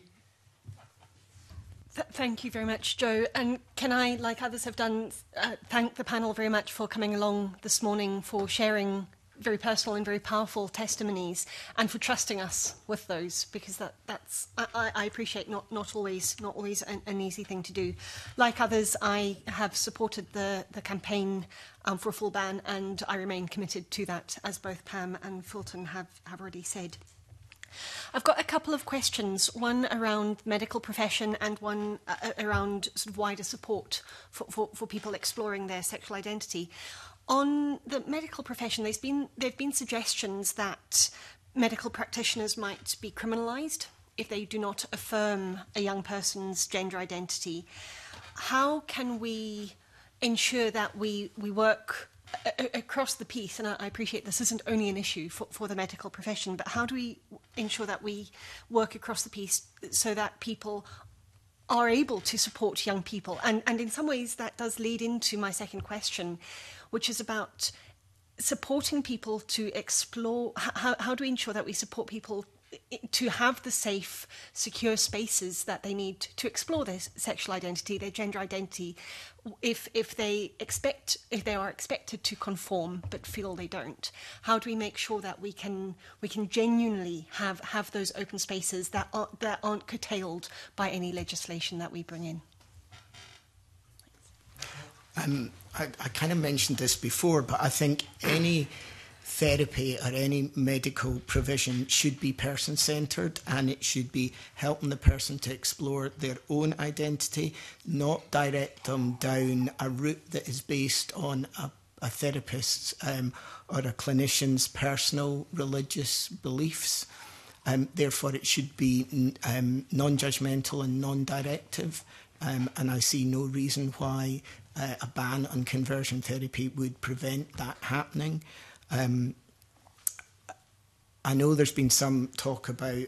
Thank you very much, Joe. And can I, like others have done, thank the panel very much for coming along this morning, for sharing very personal and very powerful testimonies, and for trusting us with those, because that's I appreciate not always an easy thing to do. Like others, I have supported the campaign for a full ban, and I remain committed to that, as both Pam and Fulton have already said. I've got a couple of questions, one around medical profession and one around sort of wider support for people exploring their sexual identity. On the medical profession, there have been suggestions that medical practitioners might be criminalised if they do not affirm a young person's gender identity. How can we ensure that we work across the piece, and I appreciate this isn't only an issue for the medical profession, but how do we ensure that we work across the piece so that people are able to support young people? And in some ways that does lead into my second question, which is about supporting people to explore. How do we ensure that we support people to have the safe, secure spaces that they need to explore their sexual identity, their gender identity, if they are expected to conform but feel they don't? How do we make sure that we can genuinely have those open spaces that aren't curtailed by any legislation that we bring in? I kind of mentioned this before, but I think any therapy or any medical provision should be person-centred, and it should be helping the person to explore their own identity, not direct them down a route that is based on a therapist's or a clinician's personal religious beliefs. Therefore, it should be non-judgmental and non-directive. and I see no reason why a ban on conversion therapy would prevent that happening. I know there's been some talk about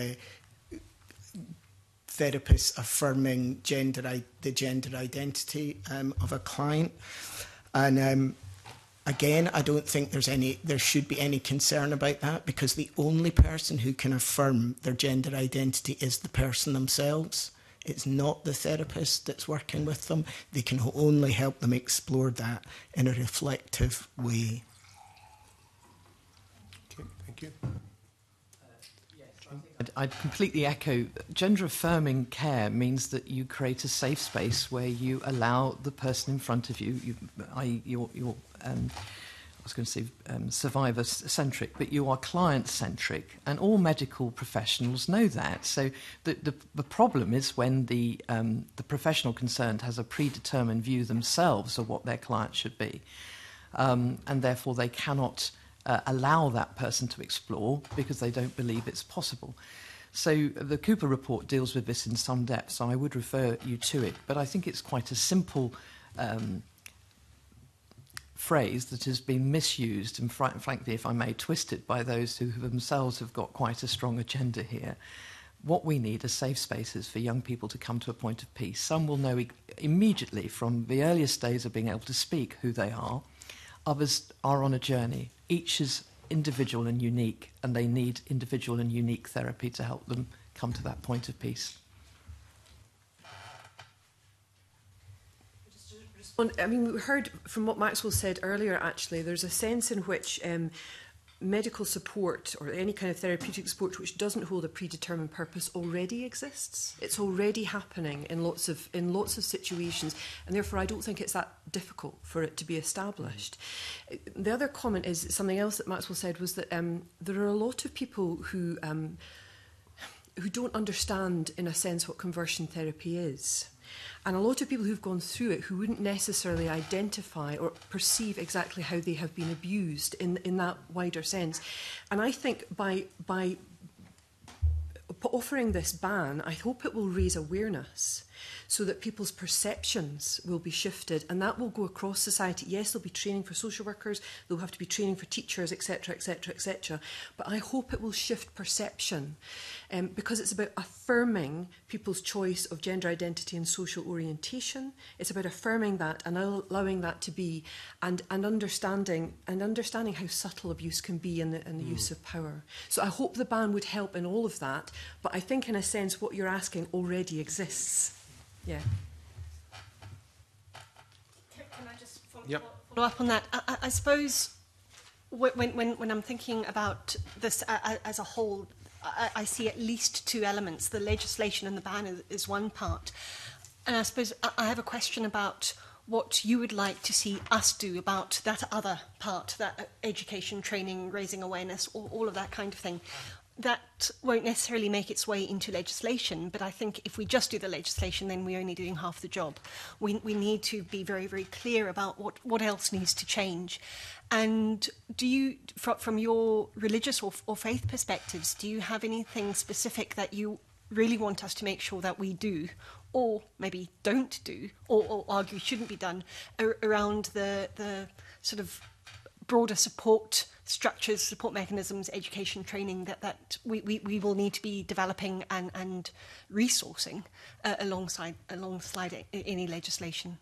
therapists affirming the gender identity of a client, and again, I don't think there should be any concern about that, because the only person who can affirm their gender identity is the person themselves. It's not the therapist that's working with them. They can only help them explore that in a reflective way. Okay, thank you. I'd completely echo. Gender affirming care means that you create a safe space where you allow the person in front of you, I was going to say survivor-centric, but you are client-centric, and all medical professionals know that. So the problem is when the professional concerned has a predetermined view themselves of what their client should be, and therefore they cannot allow that person to explore because they don't believe it's possible. So the Cooper report deals with this in some depth, so I would refer you to it. But I think it's quite a simple phrase that has been misused and, frankly, if I may, twisted by those who themselves have got quite a strong agenda here. What we need are safe spaces for young people to come to a point of peace. Some will know immediately from the earliest days of being able to speak who they are. Others are on a journey. Each is individual and unique, and they need individual and unique therapy to help them come to that point of peace. I mean, we heard from what Maxwell said earlier, actually, there's a sense in which medical support or any kind of therapeutic support which doesn't hold a predetermined purpose already exists. It's already happening in lots of situations, and therefore I don't think it's that difficult for it to be established. The other comment is something else that Maxwell said, was that there are a lot of people who don't understand, in a sense, what conversion therapy is. And a lot of people who've gone through it who wouldn't necessarily identify or perceive exactly how they have been abused in that wider sense. And I think by offering this ban, I hope it will raise awareness so that people's perceptions will be shifted, and that will go across society. Yes, there'll be training for social workers, there'll have to be training for teachers, etc., etc., etc. But I hope it will shift perception, because it's about affirming people's choice of gender identity and social orientation. It's about affirming that and allowing that to be, and understanding how subtle abuse can be in the use of power. So I hope the ban would help in all of that. But I think, in a sense, what you're asking already exists. Yeah. Can I just follow up on that? I suppose when I'm thinking about this as a whole, I see at least two elements. The legislation and the ban is one part. And I suppose I have a question about what you would like to see us do about that other part, that education, training, raising awareness, all of that kind of thing. That won't necessarily make its way into legislation, but I think if we just do the legislation, then we're only doing half the job. We need to be very, very clear about what else needs to change. And do you, from your religious or faith perspectives, do you have anything specific that you really want us to make sure that we do, or maybe don't do, or argue shouldn't be done, around the sort of broader support structures, support mechanisms, education, training that we will need to be developing and resourcing alongside any legislation?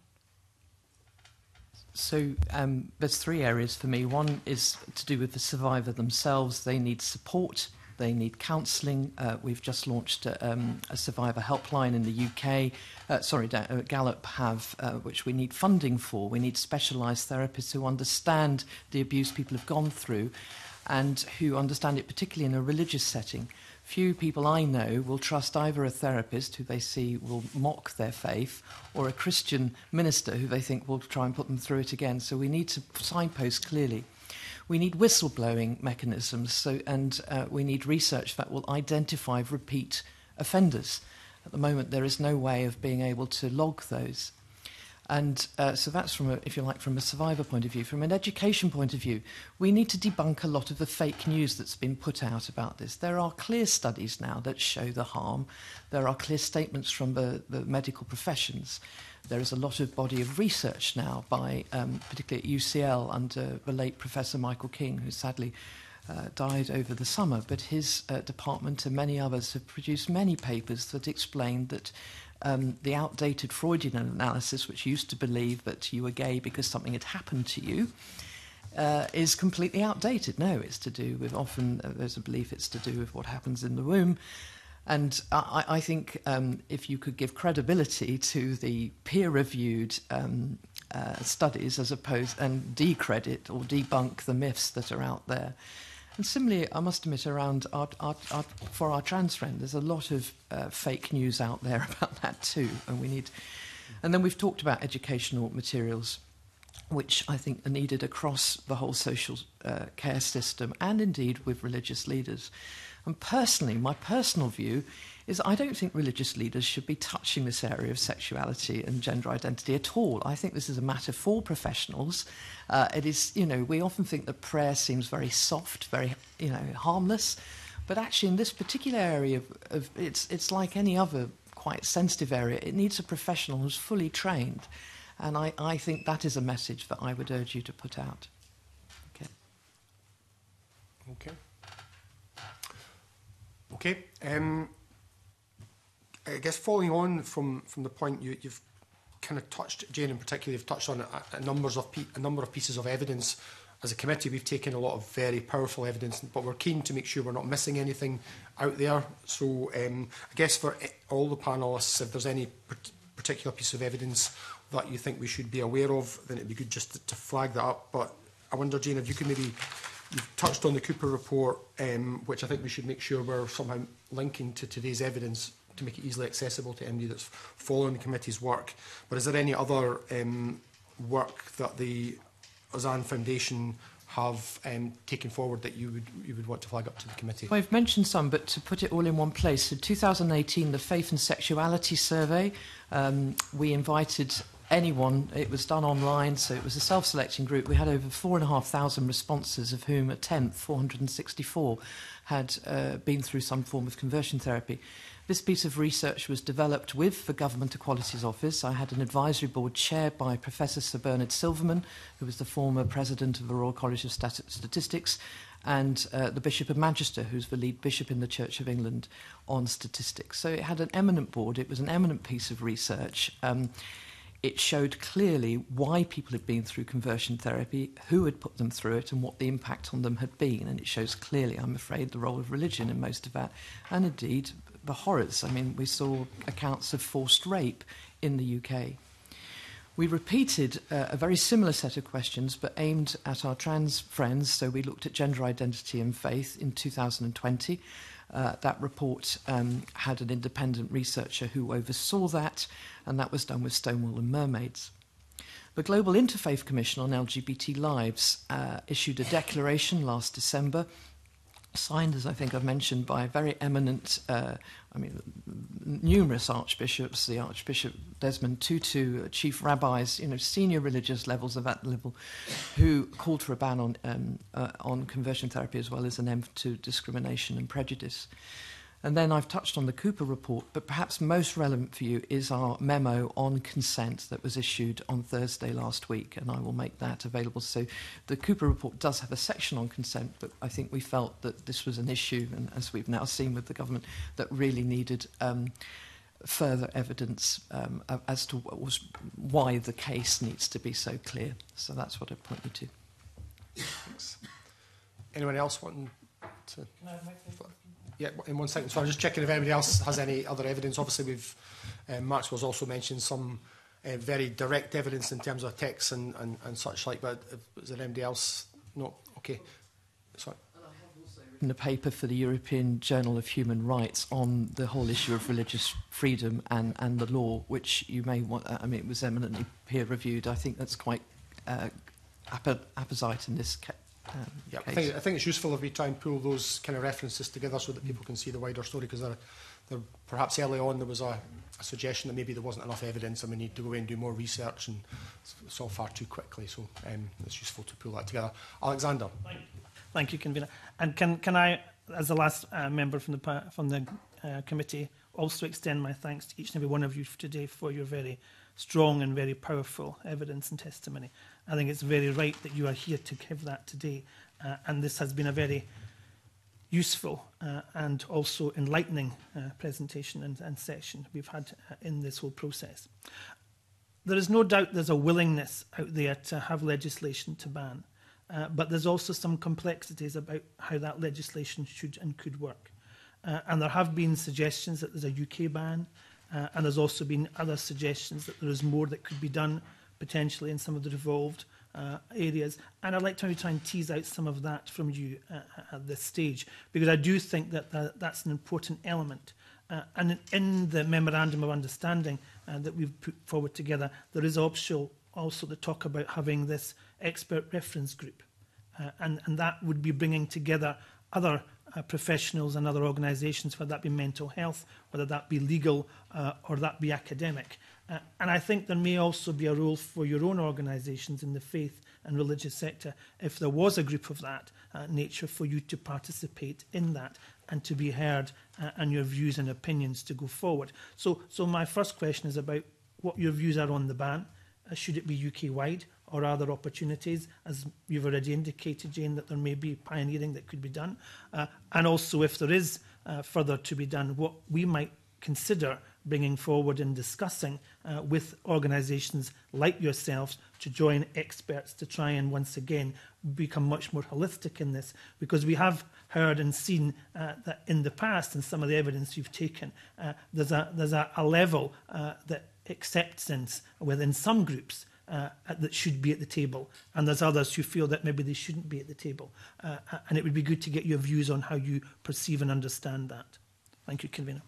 So there's three areas for me. One is to do with the survivor themselves. They need support. They need counselling. We've just launched a survivor helpline in the UK. Gallup have, which we need funding for. We need specialised therapists who understand the abuse people have gone through and who understand it particularly in a religious setting. Few people I know will trust either a therapist who they see will mock their faith or a Christian minister who they think will try and put them through it again. So we need to signpost clearly. We need whistleblowing mechanisms, and we need research that will identify repeat offenders. At the moment, there is no way of being able to log those. And so that's from, if you like, from a survivor point of view. From an education point of view, we need to debunk a lot of the fake news that's been put out about this. There are clear studies now that show the harm. There are clear statements from the medical professions. There is a lot of body of research now by, particularly at UCL, under the late Professor Michael King, who sadly died over the summer. But his department and many others have produced many papers that explain that the outdated Freudian analysis, which used to believe that you were gay because something had happened to you, is completely outdated. No, it's to do with, often there's a belief it's to do with what happens in the womb. And I think if you could give credibility to the peer-reviewed studies as opposed, and decredit or debunk the myths that are out there. And similarly, I must admit, around for our trans friend, there's a lot of fake news out there about that too, and we need. And then we've talked about educational materials, which I think are needed across the whole social care system, and indeed with religious leaders. And personally, my personal view is I don't think religious leaders should be touching this area of sexuality and gender identity at all. I think this is a matter for professionals. It is, you know, we often think that prayer seems very soft, very, you know, harmless. But actually in this particular area of it's like any other quite sensitive area. It needs a professional who's fully trained. And I think that is a message that I would urge you to put out. Okay. Okay. Okay. I guess following on from the point you've kind of touched, Jane in particular, you've touched on a number of pieces of evidence. As a committee, we've taken a lot of very powerful evidence, but we're keen to make sure we're not missing anything out there. So I guess for all the panellists, if there's any particular piece of evidence that you think we should be aware of, then it'd be good just to flag that up. But I wonder, Jane, if you could maybe, you've touched on the Cooper report, which I think we should make sure we're somehow linking to today's evidence to make it easily accessible to anybody that's following the committee's work. But is there any other work that the Ozanne Foundation have taken forward that you would want to flag up to the committee? Well, I've mentioned some, but to put it all in one place, in 2018, the Faith and Sexuality Survey, we invited anyone. It was done online, so it was a self-selecting group. We had over 4,500 responses, of whom a tenth, 464, had been through some form of conversion therapy. This piece of research was developed with the Government Equalities Office. I had an advisory board chaired by Professor Sir Bernard Silverman, who was the former president of the Royal College of Statistics, and the Bishop of Manchester, who's the lead bishop in the Church of England on statistics. So it had an eminent board. It was an eminent piece of research. It showed clearly why people had been through conversion therapy, who had put them through it, and what the impact on them had been. And it shows clearly, I'm afraid, the role of religion in most of that, and indeed the horrors. I mean, we saw accounts of forced rape in the UK. We repeated a very similar set of questions, but aimed at our trans friends. So we looked at gender identity and faith in 2020. That report had an independent researcher who oversaw that, and that was done with Stonewall and Mermaids. The Global Interfaith Commission on LGBT Lives issued a declaration last December, signed, as I think I've mentioned, by very eminent, numerous archbishops, the Archbishop Desmond Tutu, chief rabbis, you know, senior religious levels of that level, who called for a ban on conversion therapy as well as an end to discrimination and prejudice. And then I've touched on the Cooper report, but perhaps most relevant for you is our memo on consent that was issued on Thursday last week, and I will make that available. So the Cooper report does have a section on consent, but I think we felt that this was an issue, and as we've now seen with the government, that really needed further evidence as to why the case needs to be so clear. So that's what I'd point you to. Thanks. Anyone else wanting to? No, yeah, in 1 second. So I'm just checking if anybody else has any other evidence. Obviously, we've Maxwell's also mentioned some very direct evidence in terms of texts and such like. But is there anybody else? No. Okay. Sorry. And I have also written a paper for the European Journal of Human Rights on the whole issue of religious freedom and the law, which you may want. I mean, it was eminently peer reviewed. I think that's quite apposite in this case. Yeah, I think it's useful if we try and pull those kind of references together so that people can see the wider story, because perhaps early on there was a suggestion that maybe there wasn't enough evidence and we need to go away and do more research, and it's all far too quickly, so it's useful to pull that together. Alexander. Thank you, Convener. And can I, as the last member from the committee, also extend my thanks to each and every one of you today for your very strong and very powerful evidence and testimony. I think it's very right that you are here to give that today, and this has been a very useful and also enlightening presentation and session we've had in this whole process. There is no doubt there's a willingness out there to have legislation to ban, but there's also some complexities about how that legislation should and could work. And there have been suggestions that there's a UK ban, and there's also been other suggestions that there is more that could be done potentially in some of the devolved areas. And I'd like to try and tease out some of that from you at this stage, because I do think that that's an important element. And in the Memorandum of Understanding that we've put forward together, there is also the talk about having this expert reference group. And that would be bringing together other professionals and other organisations, whether that be mental health, whether that be legal or that be academic. And I think there may also be a role for your own organisations in the faith and religious sector, if there was a group of that nature, for you to participate in that and to be heard and your views and opinions to go forward. So my first question is about what your views are on the ban. Should it be UK-wide, or are there opportunities, as you've already indicated, Jane, that there may be pioneering that could be done? And also, if there is further to be done, what we might consider bringing forward and discussing with organisations like yourselves to join experts to try and once again become much more holistic in this, because we have heard and seen that in the past, and some of the evidence you've taken, there's a level that acceptance within some groups that should be at the table, and there's others who feel that maybe they shouldn't be at the table. And it would be good to get your views on how you perceive and understand that. Thank you, Convener.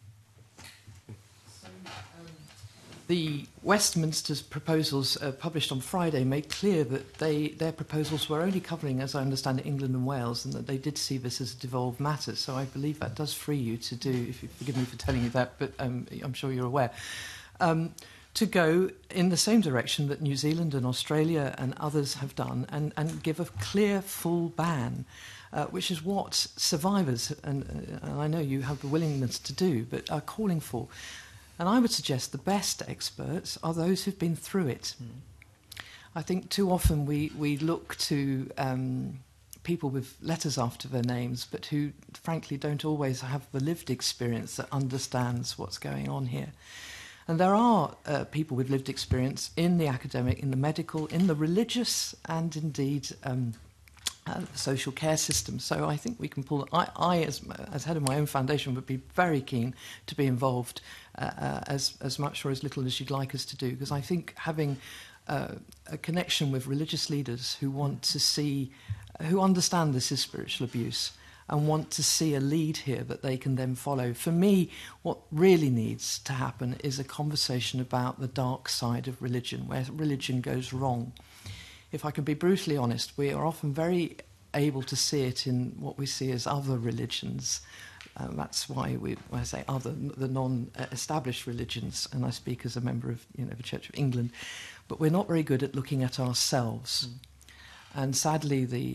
The Westminster's proposals published on Friday made clear that their proposals were only covering, as I understand it, England and Wales, and that they did see this as a devolved matter. So I believe that does free you to do, if you forgive me for telling you that, but I'm sure you're aware, to go in the same direction that New Zealand and Australia and others have done, and give a clear, full ban, which is what survivors, and I know you have the willingness to do, but are calling for. And I would suggest the best experts are those who've been through it. I think too often we look to people with letters after their names, but who frankly don't always have the lived experience that understands what's going on here. And there are people with lived experience in the academic, in the medical, in the religious, and indeed social care system. So I think we can pull. I as head of my own foundation, would be very keen to be involved as much or as little as you'd like us to do, because I think having a connection with religious leaders who want to see, who understand this is spiritual abuse, and want to see a lead here that they can then follow. For me, what really needs to happen is a conversation about the dark side of religion, where religion goes wrong. If I can be brutally honest, we are often very able to see it in what we see as other religions. That's why when I say other, the non-established religions, and I speak as a member of the Church of England, but we're not very good at looking at ourselves. And sadly, the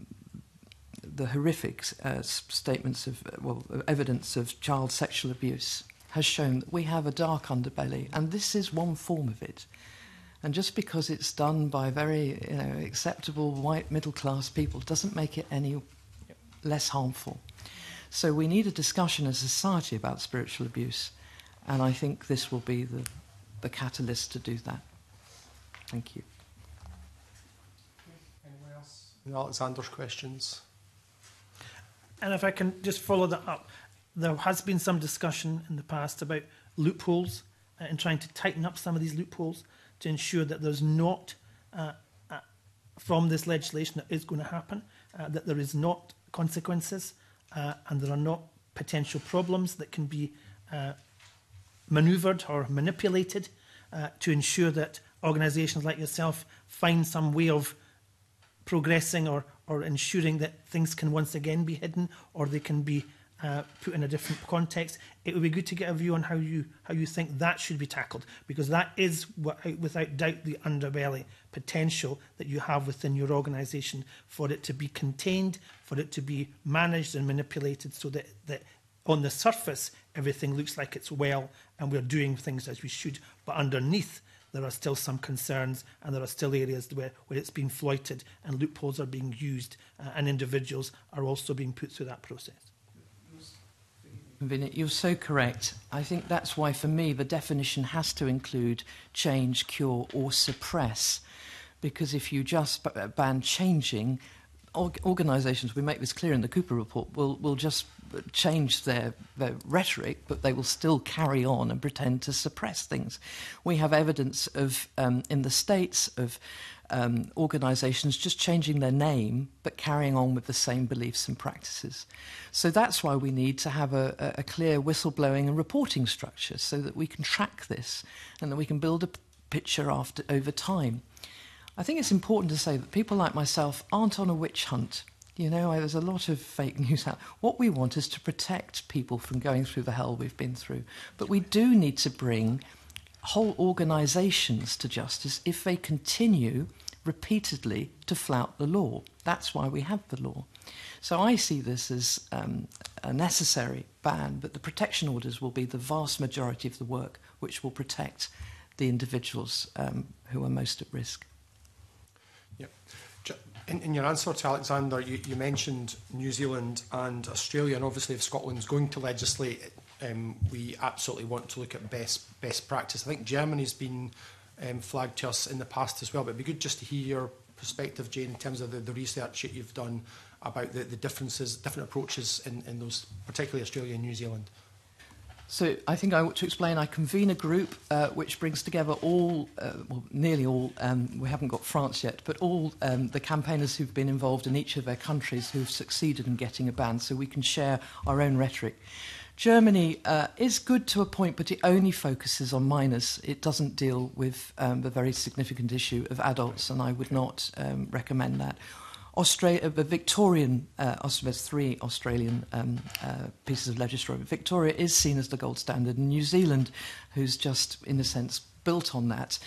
horrific statements of, evidence of child sexual abuse has shown that we have a dark underbelly, and this is one form of it. And just because it's done by very acceptable white middle-class people doesn't make it any less harmful. So we need a discussion as a society about spiritual abuse, and I think this will be the catalyst to do that. Thank you. Anyone else? Alexander's questions? And if I can just follow that up, there has been some discussion in the past about loopholes and trying to tighten up some of these loopholes to ensure that there's not, from this legislation that is going to happen, that there is not consequences and there are not potential problems that can be manoeuvred or manipulated to ensure that organisations like yourself find some way of progressing or ensuring that things can once again be hidden, or they can be put in a different context. It would be good to get a view on how you think that should be tackled, because that is without doubt the underbelly potential that you have within your organisation for it to be contained, for it to be managed and manipulated, so that on the surface everything looks like it's well and we're doing things as we should, but underneath there are still some concerns, and there are still areas where it's being floated and loopholes are being used, and individuals are also being put through that process. You're so correct. I think that's why, for me, the definition has to include change, cure, or suppress. Because if you just ban changing, organisations, we make this clear in the Cooper report, will just change their rhetoric, but they will still carry on and pretend to suppress things. We have evidence of, in the States, of organisations just changing their name but carrying on with the same beliefs and practices. So that's why we need to have a clear whistleblowing and reporting structure, so that we can track this and that we can build a picture over time. I think it's important to say that people like myself aren't on a witch hunt. You know, there's a lot of fake news out. What we want is to protect people from going through the hell we've been through. But we do need to bring whole organisations to justice if they continue repeatedly to flout the law. That's why we have the law. So I see this as a necessary ban, but the protection orders will be the vast majority of the work which will protect the individuals who are most at risk. Yep. In your answer to Alexander, you mentioned New Zealand and Australia, and obviously if Scotland's going to legislate, we absolutely want to look at best practice. I think Germany's been flagged to us in the past as well, but it'd be good just to hear your perspective, Jane, in terms of the research that you've done about the differences, different approaches in those, particularly Australia and New Zealand. So I think I want to explain, I convene a group which brings together all, well, nearly all, we haven't got France yet, but all the campaigners who've been involved in each of their countries who've succeeded in getting a ban, so we can share our own rhetoric. Germany is good to a point, but it only focuses on minors. It doesn't deal with the very significant issue of adults, and I would not recommend that. Australia, the Victorian, there's 3 Australian pieces of legislation. Victoria is seen as the gold standard, and New Zealand, who's just, in a sense, built on that,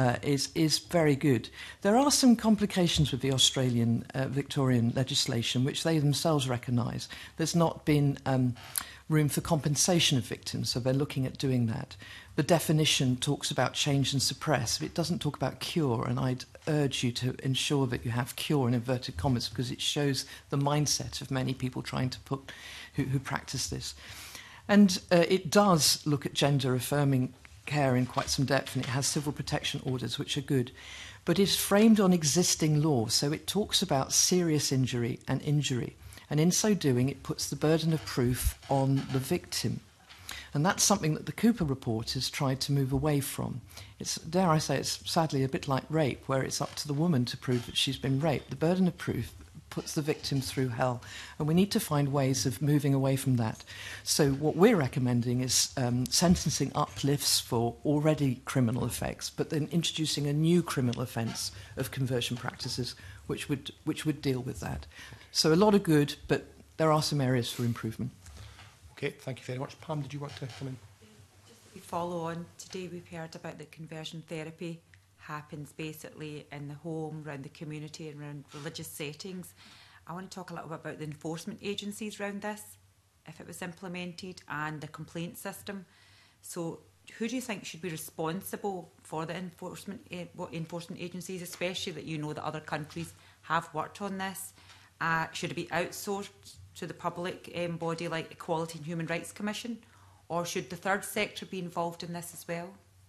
is very good. There are some complications with the Australian Victorian legislation, which they themselves recognise. There's not been room for compensation of victims, so they're looking at doing that. The definition talks about change and suppress, but it doesn't talk about cure, and I'd urge you to ensure that you have cure in inverted commas, because it shows the mindset of many people trying to who practice this. And it does look at gender-affirming care in quite some depth, and it has civil protection orders, which are good. But it's framed on existing law, so it talks about serious injury and injury. And in so doing, it puts the burden of proof on the victim. And that's something that the Cooper report has tried to move away from. It's, dare I say, it's sadly a bit like rape, where it's up to the woman to prove that she's been raped. The burden of proof puts the victim through hell. And we need to find ways of moving away from that. So what we're recommending is sentencing uplifts for already criminal effects, but then introducing a new criminal offence of conversion practices, which would deal with that. So a lot of good, but there are some areas for improvement. Okay, thank you very much. Pam, did you want to come in? Just to follow on, today we've heard about that conversion therapy happens basically in the home, around the community and around religious settings. I want to talk a little bit about the enforcement agencies around this, if it was implemented, and the complaint system. So who do you think should be responsible for the enforcement agencies, especially that you know that other countries have worked on this? Should it be outsourced to the public body like Equality and Human Rights Commission, or should the third sector be involved in this as well?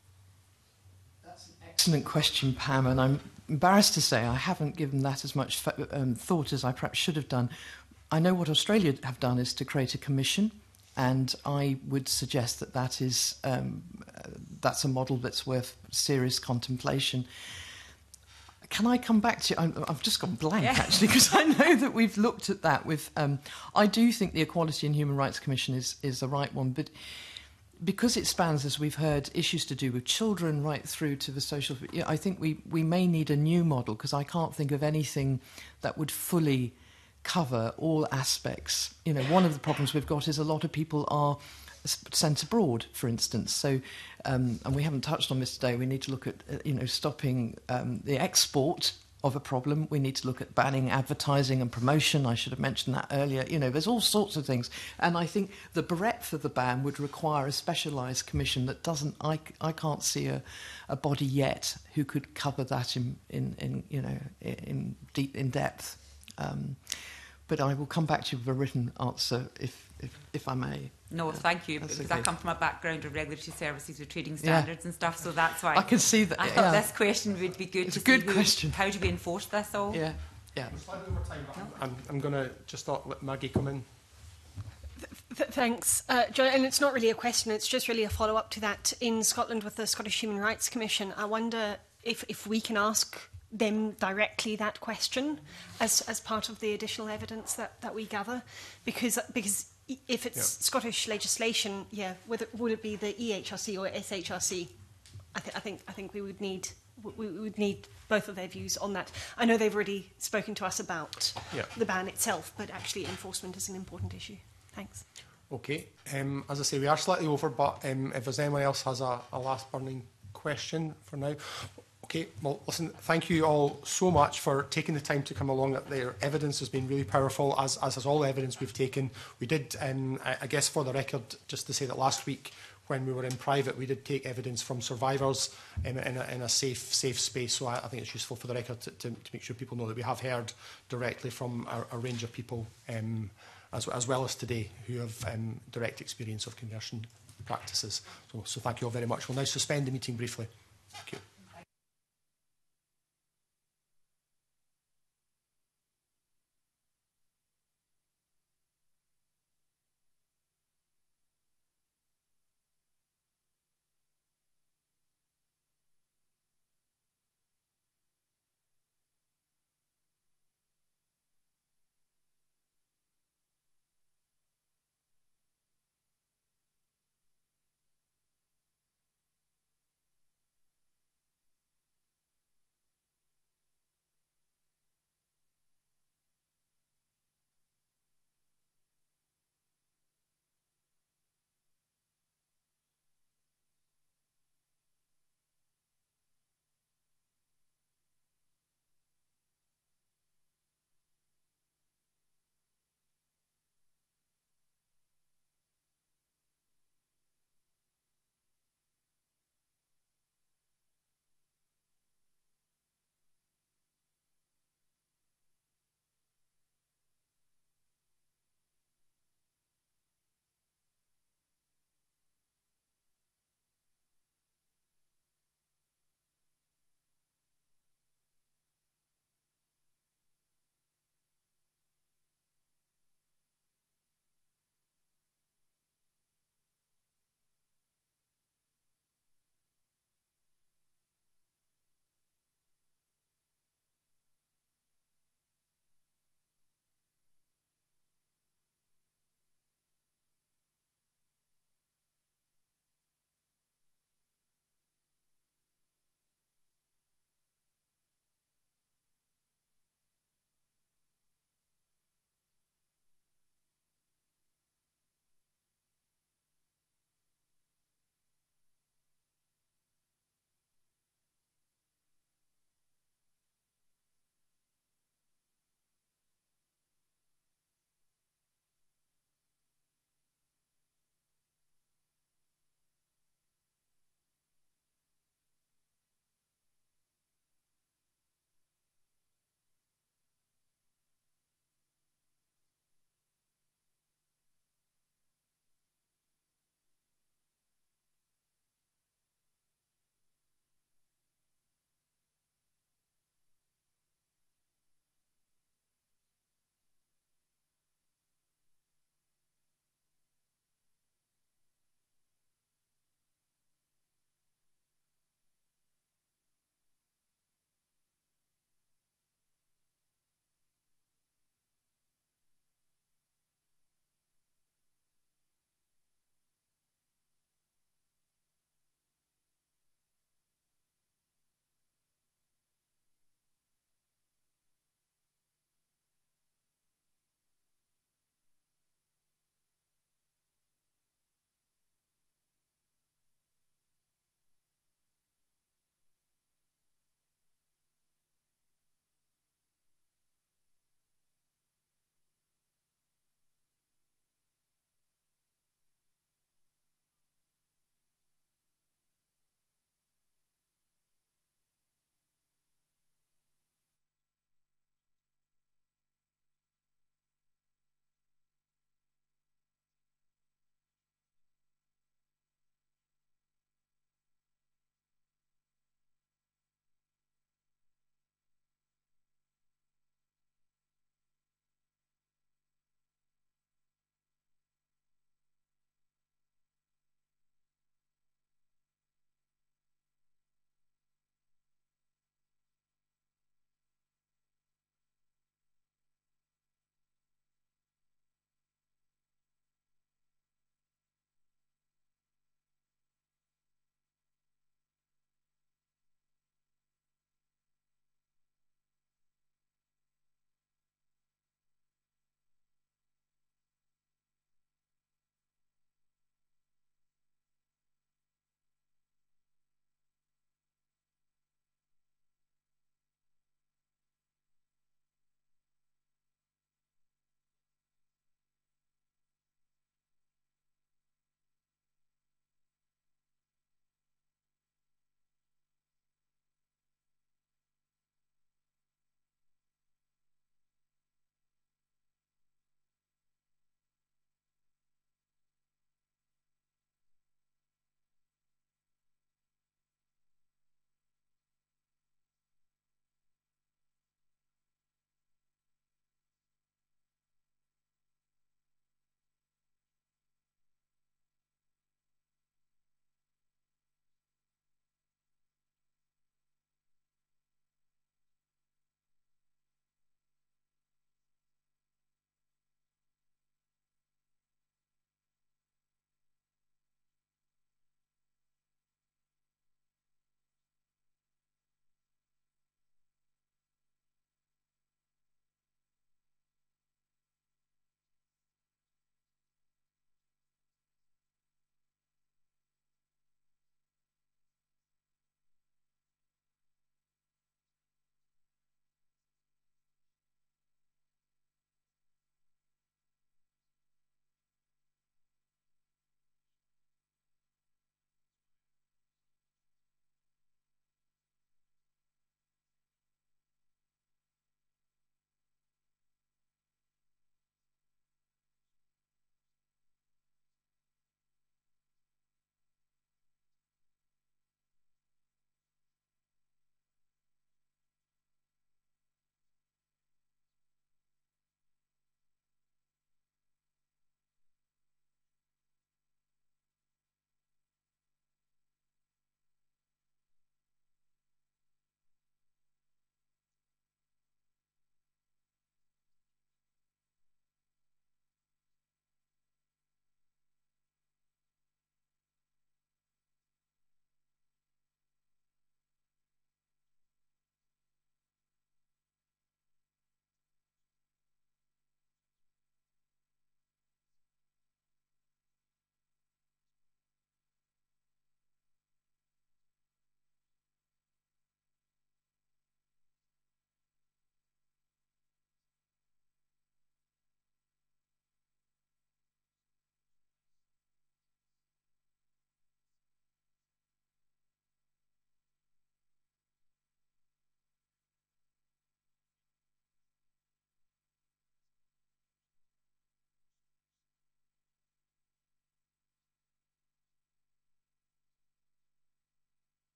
That's an excellent question, Pam, and I'm embarrassed to say I haven't given that as much thought as I perhaps should have done. I know what Australia have done is to create a commission, and I would suggest that that's a model that's worth serious contemplation. Can I come back to you? I've just gone blank, actually, because I know that we've looked at that with... I do think the Equality and Human Rights Commission is the right one, but because it spans, as we've heard, issues to do with children right through to the social... I think we may need a new model, because I can't think of anything that would fully cover all aspects. You know, one of the problems we've got is a lot of people are sent abroad, for instance. So, and we haven't touched on this today. We need to look at, stopping the export of a problem. We need to look at banning advertising and promotion. I should have mentioned that earlier. You know, there's all sorts of things. And I think the breadth of the ban would require a specialised commission that doesn't, I can't see a body yet who could cover that in depth. But I will come back to you with a written answer if I may. No, thank you, because I come from a background of regulatory services with trading standards and stuff, so that's why I can see that. I thought this question would be good. It's to a good see question. How do we enforce this all? Yeah. I'm going to just let Maggie come in. Thanks, John. And it's not really a question, it's just really a follow-up to that. In Scotland with the Scottish Human Rights Commission, I wonder if we can ask them directly that question as part of the additional evidence that we gather, because if it's Scottish legislation, would it be the EHRC or SHRC? I think we would need both of their views on that. I know they've already spoken to us about the ban itself, but actually enforcement is an important issue. Thanks. Okay. As I say, we are slightly over, but if there's anyone else has a last burning question for now. Okay, well, listen, thank you all so much for taking the time to come along. Their evidence has been really powerful, as has all the evidence we've taken. We did, I guess for the record, just to say that last week when we were in private, we did take evidence from survivors in a safe space. So I think it's useful for the record to make sure people know that we have heard directly from a range of people, as well as today, who have direct experience of conversion practices. So thank you all very much. We'll now suspend the meeting briefly. Thank you.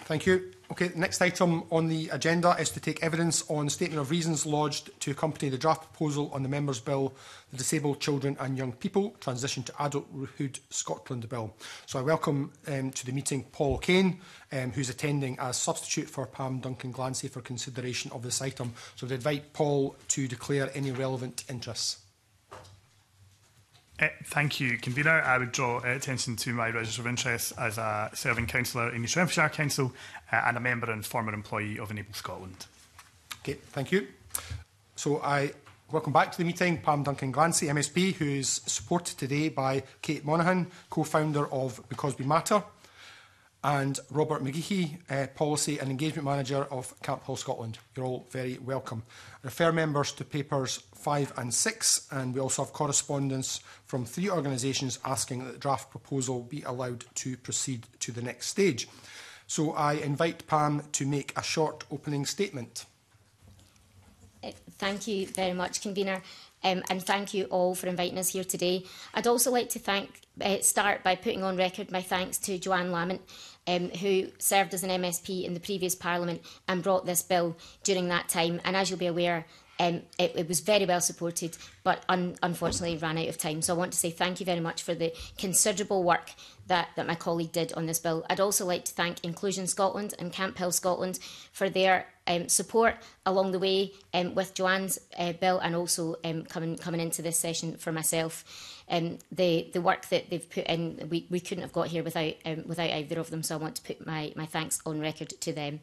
Thank you. Okay, the next item on the agenda is to take evidence on the statement of reasons lodged to accompany the draft proposal on the Members' Bill, the Disabled Children and Young People Transition to Adulthood Scotland Bill. So I welcome to the meeting Paul Kane, who's attending as substitute for Pam Duncan-Glancy for consideration of this item. So I would invite Paul to declare any relevant interests. Thank you, Convener. I would draw attention to my register of interest as a serving councillor in East Renfrewshire Council and a member and former employee of Enable Scotland. Okay, thank you. So I welcome back to the meeting Pam Duncan-Glancy, MSP, who is supported today by Kate Monaghan, co-founder of Because We Matter, and Robert McGeehee, Policy and Engagement Manager of Camp Hill Scotland. You're all very welcome. I refer members to papers 5 and 6, and we also have correspondence from 3 organisations asking that the draft proposal be allowed to proceed to the next stage. So I invite Pam to make a short opening statement. Thank you very much, Convener, and thank you all for inviting us here today. I'd also like to start by putting on record my thanks to Joanne Lamont, who served as an MSP in the previous Parliament and brought this bill during that time. And as you'll be aware, it was very well supported, but unfortunately ran out of time. So I want to say thank you very much for the considerable work that my colleague did on this bill. I'd also like to thank Inclusion Scotland and Camp Hill Scotland for their support along the way with Joanne's bill, and also coming into this session for myself. The work that they've put in, we couldn't have got here without either of them, so I want to put my thanks on record to them.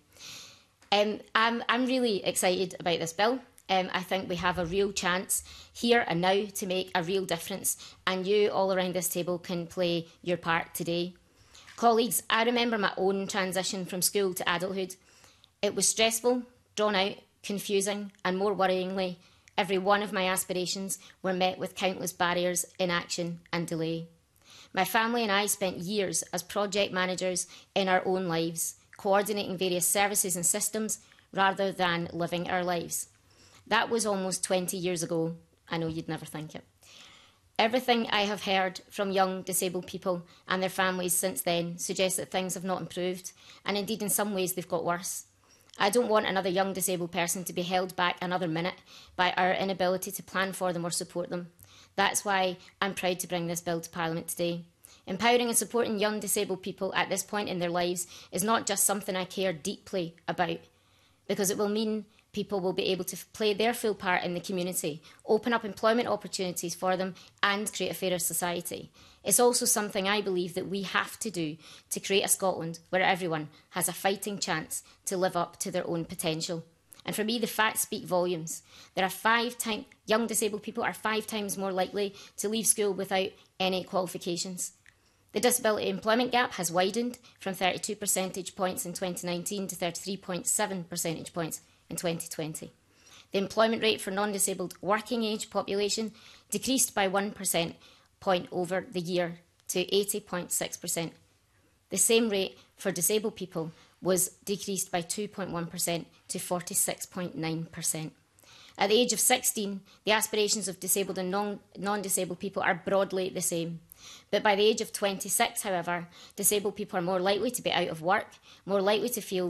I'm really excited about this bill. I think we have a real chance here and now to make a real difference, and you all around this table can play your part today. Colleagues, I remember my own transition from school to adulthood. It was stressful, drawn out, confusing, and more worryingly, every one of my aspirations were met with countless barriers, inaction and delay. My family and I spent years as project managers in our own lives, coordinating various services and systems rather than living our lives. That was almost 20 years ago. I know you'd never think it. Everything I have heard from young disabled people and their families since then suggests that things have not improved, and indeed in some ways they've got worse. I don't want another young disabled person to be held back another minute by our inability to plan for them or support them. That's why I'm proud to bring this bill to Parliament today. Empowering and supporting young disabled people at this point in their lives is not just something I care deeply about, because it will mean people will be able to play their full part in the community, open up employment opportunities for them and create a fairer society. It's also something I believe that we have to do to create a Scotland where everyone has a fighting chance to live up to their own potential. And for me, the facts speak volumes. Young disabled people are 5 times more likely to leave school without any qualifications. The disability employment gap has widened from 32 percentage points in 2019 to 33.7 percentage points in 2020. The employment rate for non-disabled working age population decreased by 1% point over the year to 80.6%. The same rate for disabled people was decreased by 2.1% to 46.9%. At the age of 16, the aspirations of disabled and non-disabled people are broadly the same. But by the age of 26, however, disabled people are more likely to be out of work, more likely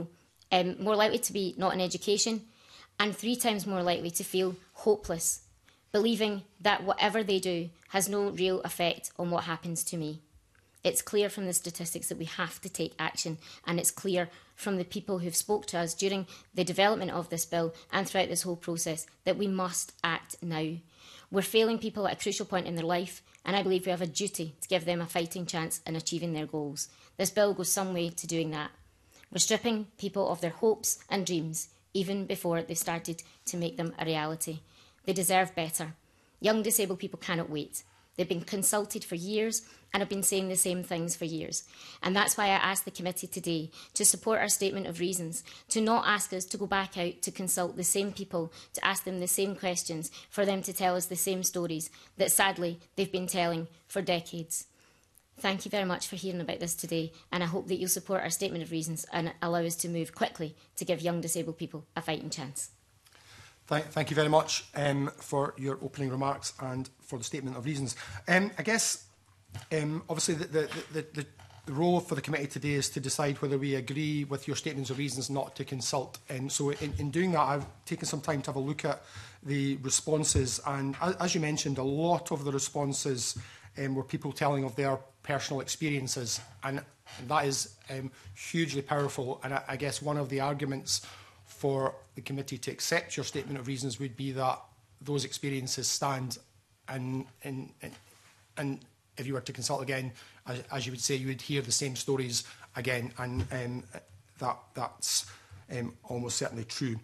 to be not in education, and 3 times more likely to feel hopeless, believing that whatever they do has no real effect on what happens to me. It's clear from the statistics that we have to take action, and it's clear from the people who've spoke to us during the development of this bill and throughout this whole process that we must act now. We're failing people at a crucial point in their life, and I believe we have a duty to give them a fighting chance in achieving their goals. This bill goes some way to doing that. We're stripping people of their hopes and dreams even before they've started to make them a reality. They deserve better. Young disabled people cannot wait. They've been consulted for years and have been saying the same things for years. And that's why I asked the committee today to support our statement of reasons, to not ask us to go back out to consult the same people, to ask them the same questions, for them to tell us the same stories that sadly they've been telling for decades. Thank you very much for hearing about this today, and I hope that you'll support our statement of reasons and allow us to move quickly to give young disabled people a fighting chance. Thank you very much for your opening remarks and for the statement of reasons. I guess, obviously, the the role for the committee today is to decide whether we agree with your statements of reasons not to consult. So in doing that, I've taken some time to have a look at the responses. And as you mentioned, a lot of the responses were people telling of their personal experiences. And that is hugely powerful. And I guess one of the arguments for the committee to accept your statement of reasons would be that those experiences stand, and if you were to consult again, as you would say, you would hear the same stories again, and that's almost certainly true.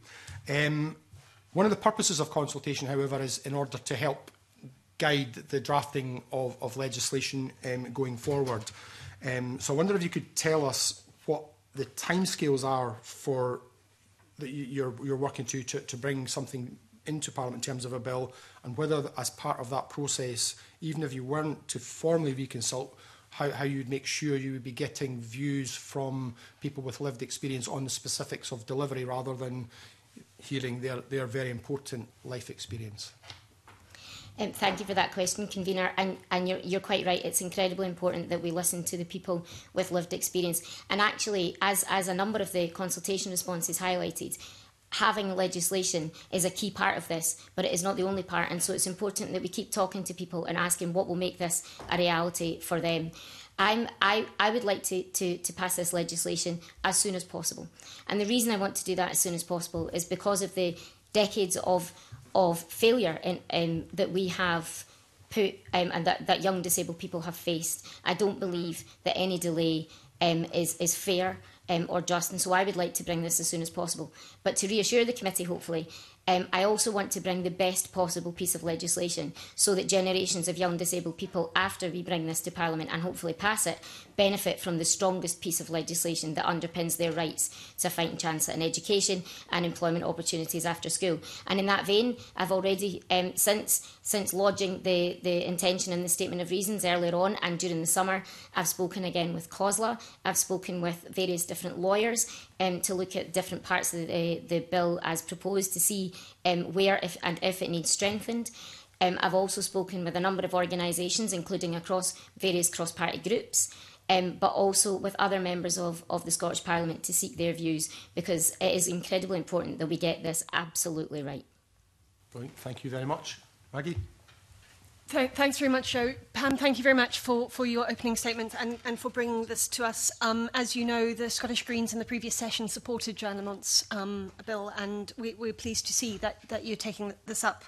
One of the purposes of consultation, however, is in order to help guide the drafting of legislation going forward. So I wonder if you could tell us what the timescales are for that you're working to bring something into Parliament in terms of a bill, and whether, as part of that process, even if you weren't to formally reconsult, how you'd make sure you would be getting views from people with lived experience on the specifics of delivery, rather than hearing their very important life experience. Thank you for that question, Convener. And you're quite right. It's incredibly important that we listen to the people with lived experience. And actually, as a number of the consultation responses highlighted, having legislation is a key part of this, but it is not the only part. And so it's important that we keep talking to people and asking what will make this a reality for them. I would like to pass this legislation as soon as possible. And the reason I want to do that as soon as possible is because of the decades of failure that we have put and that young disabled people have faced. I don't believe that any delay is fair or just, and so I would like to bring this as soon as possible. But to reassure the committee, hopefully, I also want to bring the best possible piece of legislation so that generations of young disabled people, after we bring this to Parliament and hopefully pass it, benefit from the strongest piece of legislation that underpins their rights to a fighting chance at an education and employment opportunities after school. And in that vein, I've already, since lodging the intention in the Statement of Reasons earlier on and during the summer, I've spoken again with COSLA, I've spoken with various different lawyers to look at different parts of the bill as proposed to see where if it needs strengthened. I've also spoken with a number of organisations, including across various cross-party groups, but also with other members of the Scottish Parliament to seek their views, because it is incredibly important that we get this absolutely right. Brilliant. Thank you very much. Maggie? Thanks very much, Joe. Pam, thank you very much for your opening statement and for bringing this to us. As you know, the Scottish Greens in the previous session supported Joanne Lamont's bill, and we're pleased to see that you're taking this up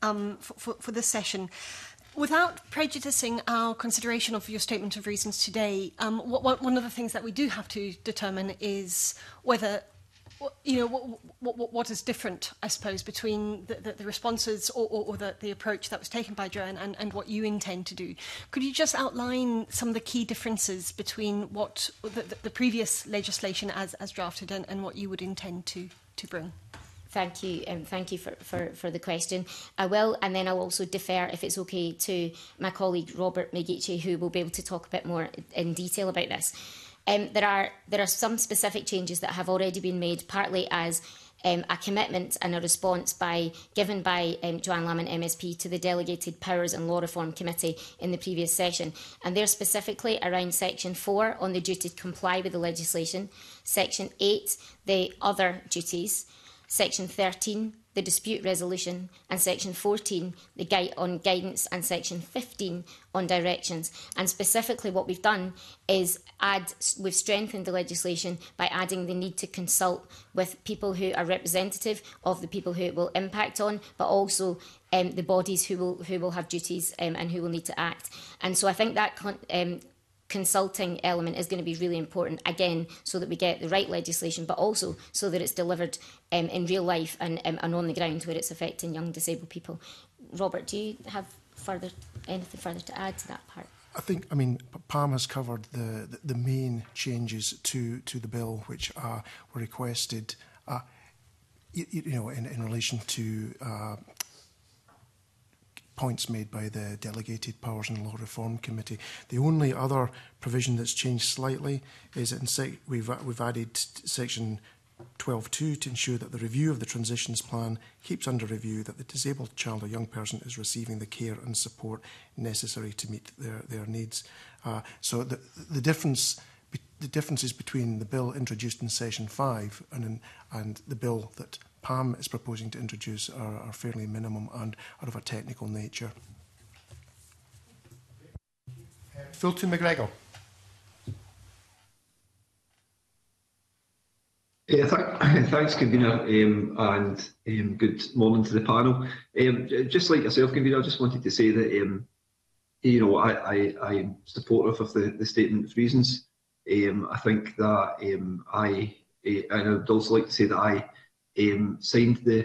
for this session. Without prejudicing our consideration of your statement of reasons today, one of the things that we do have to determine is whether, what is different, I suppose, between the responses or the approach that was taken by Joanne and what you intend to do. Could you just outline some of the key differences between what the previous legislation as drafted and what you would intend to bring? Thank you, thank you for the question. I will, and then I'll also defer, if it's okay, to my colleague Robert McGeechee, who will be able to talk a bit more in detail about this. There are some specific changes that have already been made, partly as a commitment and a response given by Joanne Lamont MSP to the Delegated Powers and Law Reform Committee in the previous session. And they're specifically around Section 4 on the duty to comply with the legislation, Section 8, the other duties, Section 13, the dispute resolution, and Section 14, the on guidance, and Section 15 on directions. And specifically what we've done is we've strengthened the legislation by adding the need to consult with people who are representative of the people who it will impact on, but also the bodies who will have duties and who will need to act. And so I think that consulting element is going to be really important, again, so that we get the right legislation, but also so that it's delivered in real life and on the ground where it's affecting young disabled people. Robert, do you have anything further to add to that part? I mean, Pam has covered the main changes to the bill which were requested, in relation to points made by the Delegated Powers and Law Reform Committee. The only other provision that's changed slightly is that we've added Section 12.2 to ensure that the review of the transitions plan keeps under review that the disabled child or young person is receiving the care and support necessary to meet their needs. So the differences between the bill introduced in Session 5 and the bill that Pam is proposing to introduce are fairly minimum and are of a technical nature. Fulton McGregor. Thanks, Convener, and good morning to the panel. Just like yourself, Convener, I just wanted to say that I'm supportive of the statement of reasons. I think that and I'd also like to say that I signed the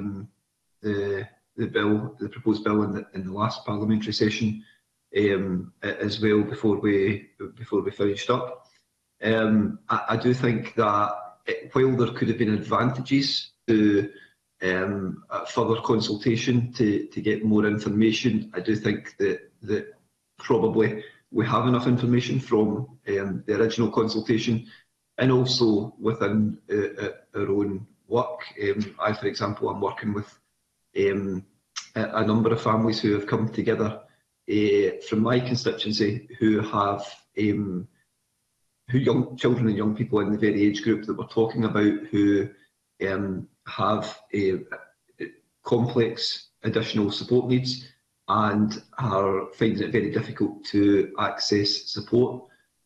bill, the proposed bill in the last parliamentary session as well before we finished up. I do think that while there could have been advantages to further consultation to get more information, I do think that probably we have enough information from the original consultation, and also within our own work. I, for example, am working with a number of families who have come together from my constituency who have young children and young people in the very age group that we're talking about who have complex additional support needs and are finding it very difficult to access support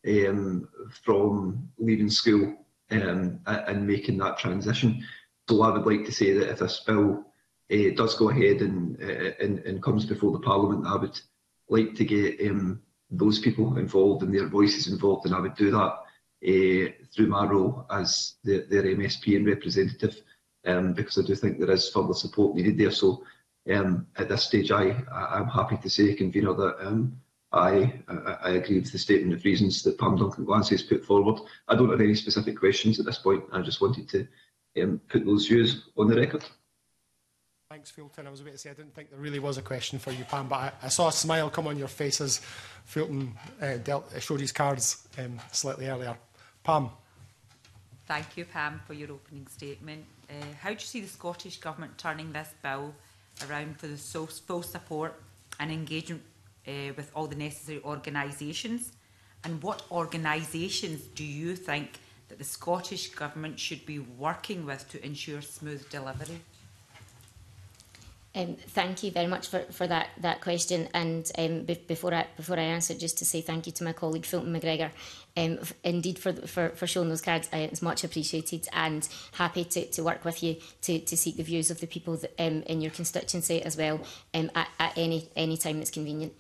from leaving school and making that transition. So I would like to say that if this bill does go ahead and comes before the Parliament, I would like to get those people involved and their voices involved, and I would do that through my role as their MSP and representative, because I do think there is further support needed there. So at this stage, I'm happy to say, Convener, that I agree with the statement of reasons that Pam Duncan-Glancy has put forward. I don't have any specific questions at this point. I just wanted to put those views on the record. Thanks, Fulton. I was about to say I didn't think there really was a question for you, Pam, but I saw a smile come on your face as Fulton showed his cards slightly earlier. Pam. Thank you, Pam, for your opening statement. How do you see the Scottish Government turning this bill around for the full support and engagement with all the necessary organisations? And what organisations do you think that the Scottish Government should be working with to ensure smooth delivery? Thank you very much for that question. And before I answer, just to say thank you to my colleague Fulton McGregor, indeed for showing those cards. It's much appreciated, and happy to work with you to seek the views of the people that, in your constituency as well, at any time that's convenient.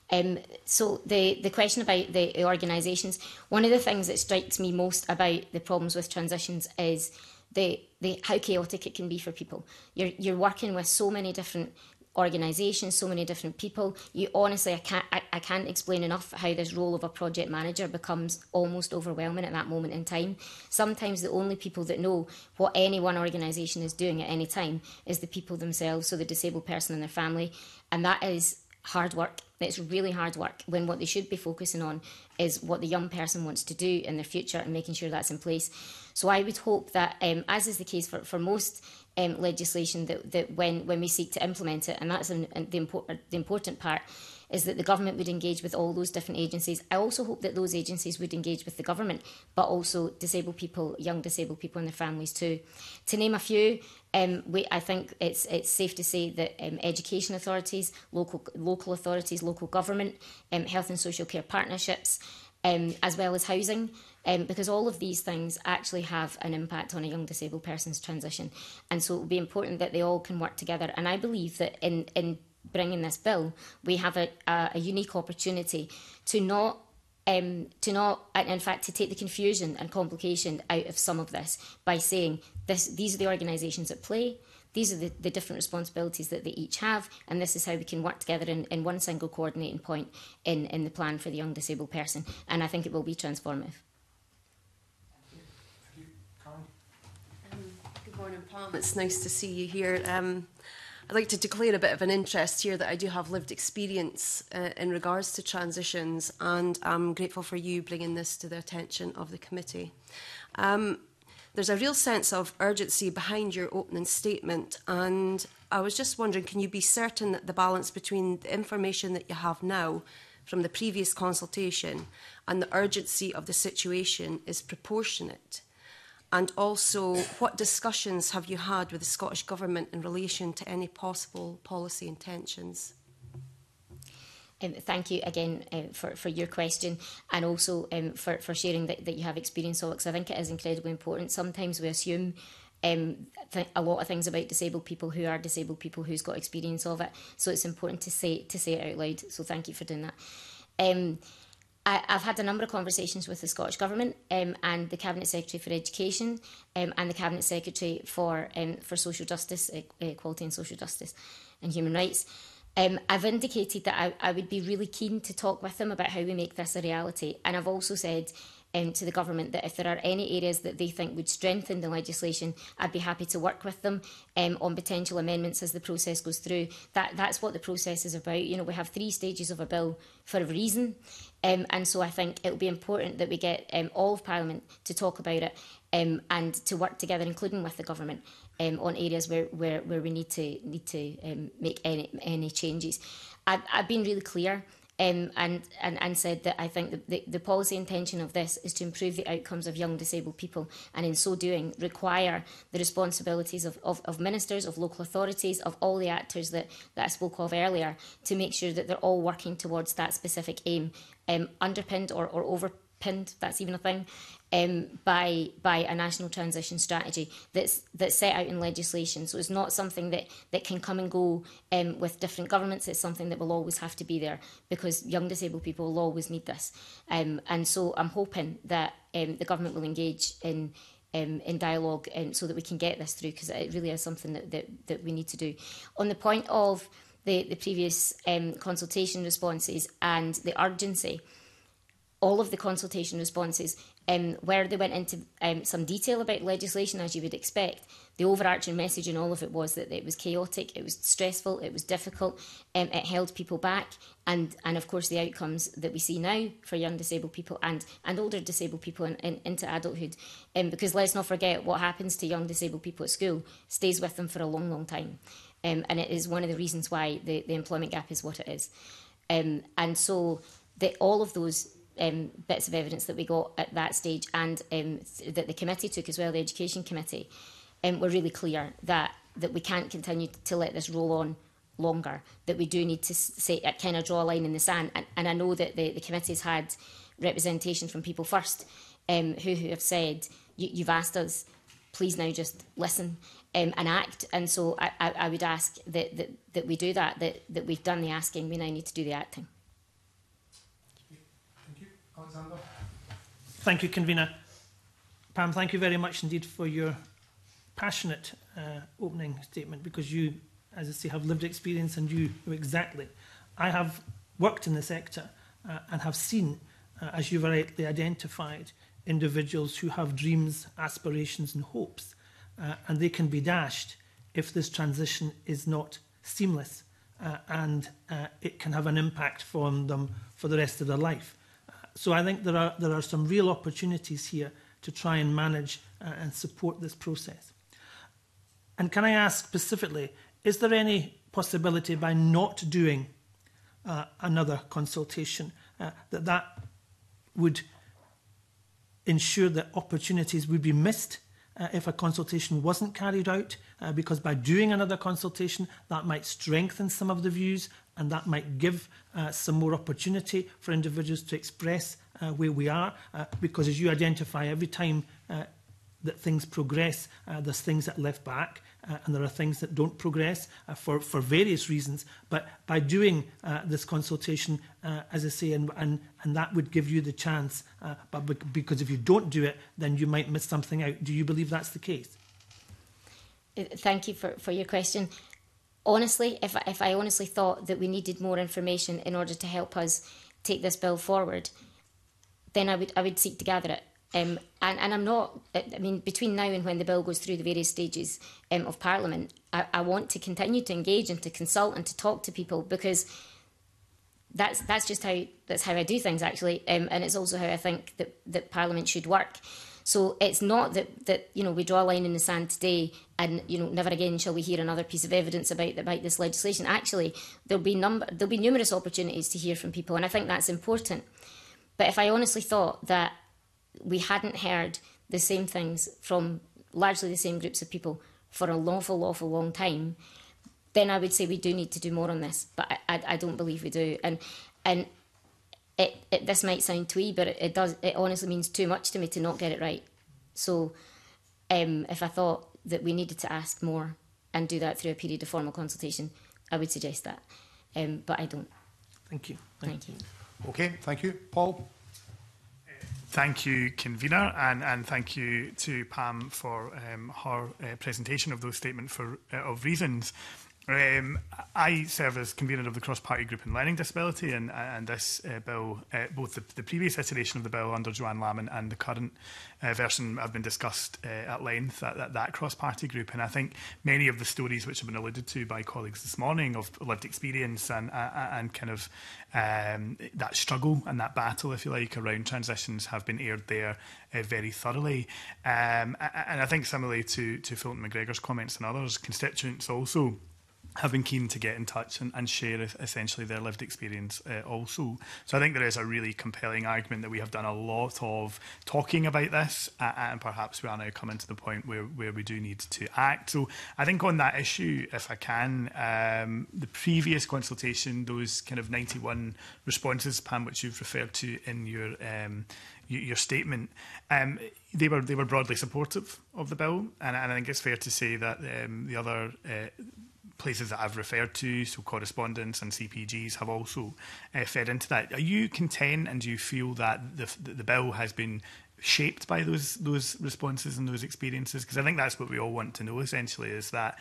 So the question about the organisations, one of the things that strikes me most about the problems with transitions is how chaotic it can be for people. You're working with so many different organisations, so many different people. You honestly, I can't explain enough how this role of a project manager becomes almost overwhelming at that moment in time. Sometimes the only people that know what any one organisation is doing at any time is the people themselves, so the disabled person and their family, and that is hard work. It's really hard work when what they should be focusing on is what the young person wants to do in their future and making sure that's in place. So I would hope that, as is the case for most legislation, that when we seek to implement it, and that's the important part, is that the government would engage with all those different agencies. I also hope that those agencies would engage with the government, but also disabled people, young disabled people and their families too. To name a few, I think it's safe to say that education authorities, local authorities, local government, health and social care partnerships, as well as housing, because all of these things actually have an impact on a young disabled person's transition. And so it will be important that they all can work together. And I believe that in bringing this bill, we have a unique opportunity to not, in fact, to take the confusion and complication out of some of this by saying these are the organisations at play, these are the different responsibilities that they each have, and this is how we can work together in one single coordinating point in the plan for the young disabled person. And I think it will be transformative. Good morning, Pam. It's nice to see you here. I'd like to declare a bit of an interest here that I do have lived experience in regards to transitions, and I'm grateful for you bringing this to the attention of the committee. there's a real sense of urgency behind your opening statement, and I was just wondering, can you be certain that the balance between the information that you have now from the previous consultation and the urgency of the situation is proportionate? And also, what discussions have you had with the Scottish Government in relation to any possible policy intentions? Thank you again for your question, and also for sharing that you have experience of it, because I think it is incredibly important. Sometimes we assume a lot of things about disabled people who are disabled people who's got experience of it, so it's important to say it out loud. So thank you for doing that. I've had a number of conversations with the Scottish Government and the Cabinet Secretary for Education and the Cabinet Secretary for Social Justice, Equality and Social Justice and Human Rights. I've indicated that I would be really keen to talk with them about how we make this a reality, and I've also said to the government that if there are any areas that they think would strengthen the legislation, I'd be happy to work with them on potential amendments as the process goes through. That's what the process is about. You know, we have 3 stages of a bill for a reason, and so I think it'll be important that we get all of Parliament to talk about it and to work together, including with the government, on areas where we need to make any changes. I've been really clear and said that I think the policy intention of this is to improve the outcomes of young disabled people, and in so doing require the responsibilities of ministers, of local authorities, of all the actors that I spoke of earlier, to make sure that they're all working towards that specific aim, underpinned or overpinned, that's even a thing, by a national transition strategy that's set out in legislation. So it's not something that can come and go with different governments. It's something that will always have to be there, because young disabled people will always need this. And so I'm hoping that the government will engage in dialogue so that we can get this through, because it really is something that we need to do. On the point of the previous consultation responses and the urgency, all of the consultation responses, where they went into some detail about legislation, as you would expect, the overarching message in all of it was that it was chaotic, it was stressful, it was difficult, it held people back, and of course the outcomes that we see now for young disabled people and older disabled people into adulthood, because let's not forget, what happens to young disabled people at school stays with them for a long, long time, and it is one of the reasons why the employment gap is what it is. And so all of those bits of evidence that we got at that stage, and that the committee took as well, the Education Committee, were really clear that we can't continue to let this roll on longer, that we do need to kind of draw a line in the sand. And I know that the committee's had representation from People First, who have said, you've asked us, please now just listen and act. And so I would ask that we do that we've done the asking, we now need to do the acting. Alexander. Thank you, Convener. Pam, thank you very much indeed for your passionate opening statement, because you, as I say, have lived experience and you know exactly. I have worked in the sector and have seen, as you've rightly identified, individuals who have dreams, aspirations and hopes, and they can be dashed if this transition is not seamless, and it can have an impact on them for the rest of their life. So I think there are some real opportunities here to try and manage and support this process. And can I ask specifically, is there any possibility by not doing another consultation that would ensure that opportunities would be missed if a consultation wasn't carried out, because by doing another consultation that might strengthen some of the views, and that might give some more opportunity for individuals to express where we are, because as you identify, every time that things progress, there's things that are left back, and there are things that don't progress for various reasons. But by doing this consultation, as I say, and that would give you the chance, but because if you don't do it, then you might miss something out. Do you believe that's the case? Thank you for your question. Honestly, if I honestly thought that we needed more information in order to help us take this bill forward, then I would seek to gather it. And I'm not, I mean, between now and when the bill goes through the various stages of Parliament, I want to continue to engage and to consult and to talk to people, because that's how I do things, actually, and it's also how I think that Parliament should work. So it's not that we draw a line in the sand today and never again shall we hear another piece of evidence about this legislation. Actually, there'll be numerous opportunities to hear from people, and I think that's important. But if I honestly thought that we hadn't heard the same things from largely the same groups of people for an awful long time, then I would say we do need to do more on this. But I don't believe we do. And this might sound twee, but it honestly means too much to me to not get it right. So if I thought that we needed to ask more and do that through a period of formal consultation, I would suggest that. But I don't. Thank you. Thank you. Okay, thank you. Paul? Thank you, Convener, and thank you to Pam for her presentation of those statements of reasons. I serve as convener of the cross-party group in learning disability, and this bill, both the previous iteration of the bill under Joanne Lamont and the current version have been discussed at length at that cross-party group. And I think many of the stories which have been alluded to by colleagues this morning of lived experience and kind of that struggle and that battle, if you like, around transitions have been aired there very thoroughly. And I think similarly to Fulton McGregor's comments and others, constituents also have been keen to get in touch and share essentially their lived experience also. So I think there is a really compelling argument that we have done a lot of talking about this and perhaps we are now coming to the point where we do need to act. So I think on that issue, if I can, the previous consultation, those kind of 91 responses, Pam, which you've referred to in your statement, they were broadly supportive of the bill, and I think it's fair to say that the other places that I've referred to, so correspondence and CPGs, have also fed into that. Are you content and do you feel that the bill has been shaped by those responses and those experiences? Because I think that's what we all want to know, essentially, is that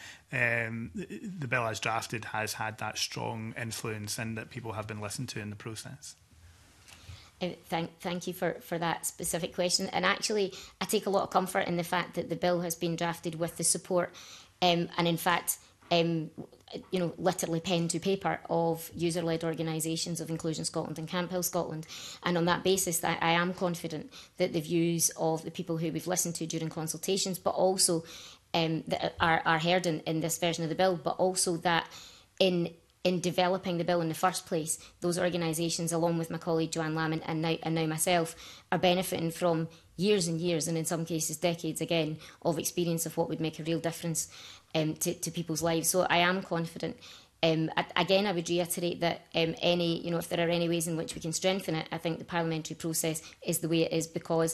the bill as drafted has had that strong influence and that people have been listened to in the process. Thank you for that specific question. And actually, I take a lot of comfort in the fact that the bill has been drafted with the support and in fact literally pen to paper of user-led organisations of Inclusion Scotland and Camp Hill Scotland. And on that basis, I am confident that the views of the people who we've listened to during consultations, but also that are heard in this version of the bill, but also that in developing the bill in the first place, those organisations, along with my colleague Joanne Lamont and now myself, are benefiting from years and years, and in some cases decades again, of experience of what would make a real difference to people's lives. So I am confident. Again, I would reiterate that if there are any ways in which we can strengthen it, I think the parliamentary process is the way it is because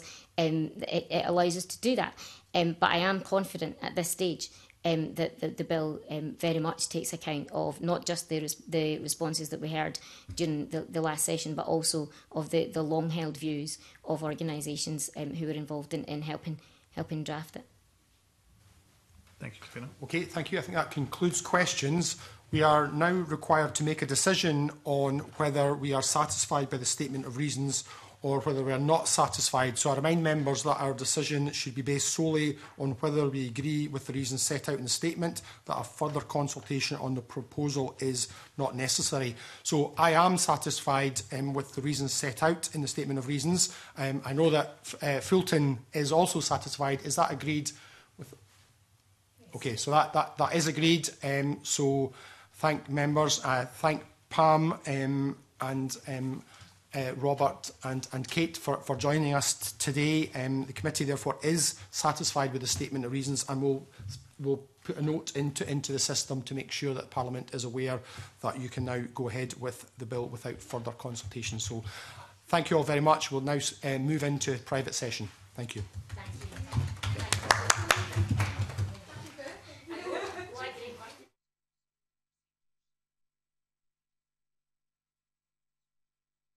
it allows us to do that. But I am confident at this stage that the bill very much takes account of not just the responses that we heard during the last session, but also of the long-held views of organisations who were involved in helping draft it. Thank you, Katrina. Okay, thank you. I think that concludes questions. We are now required to make a decision on whether we are satisfied by the statement of reasons or whether we are not satisfied. So I remind members that our decision should be based solely on whether we agree with the reasons set out in the statement, that a further consultation on the proposal is not necessary. So I am satisfied with the reasons set out in the statement of reasons. I know that Fulton is also satisfied. Is that agreed? Okay, so that is agreed. So thank members, thank Pam and Robert and Kate for joining us today. The committee therefore is satisfied with the statement of reasons, and we'll put a note into the system to make sure that Parliament is aware that you can now go ahead with the bill without further consultation. So thank you all very much. We'll now move into private session. Thank you. Thanks.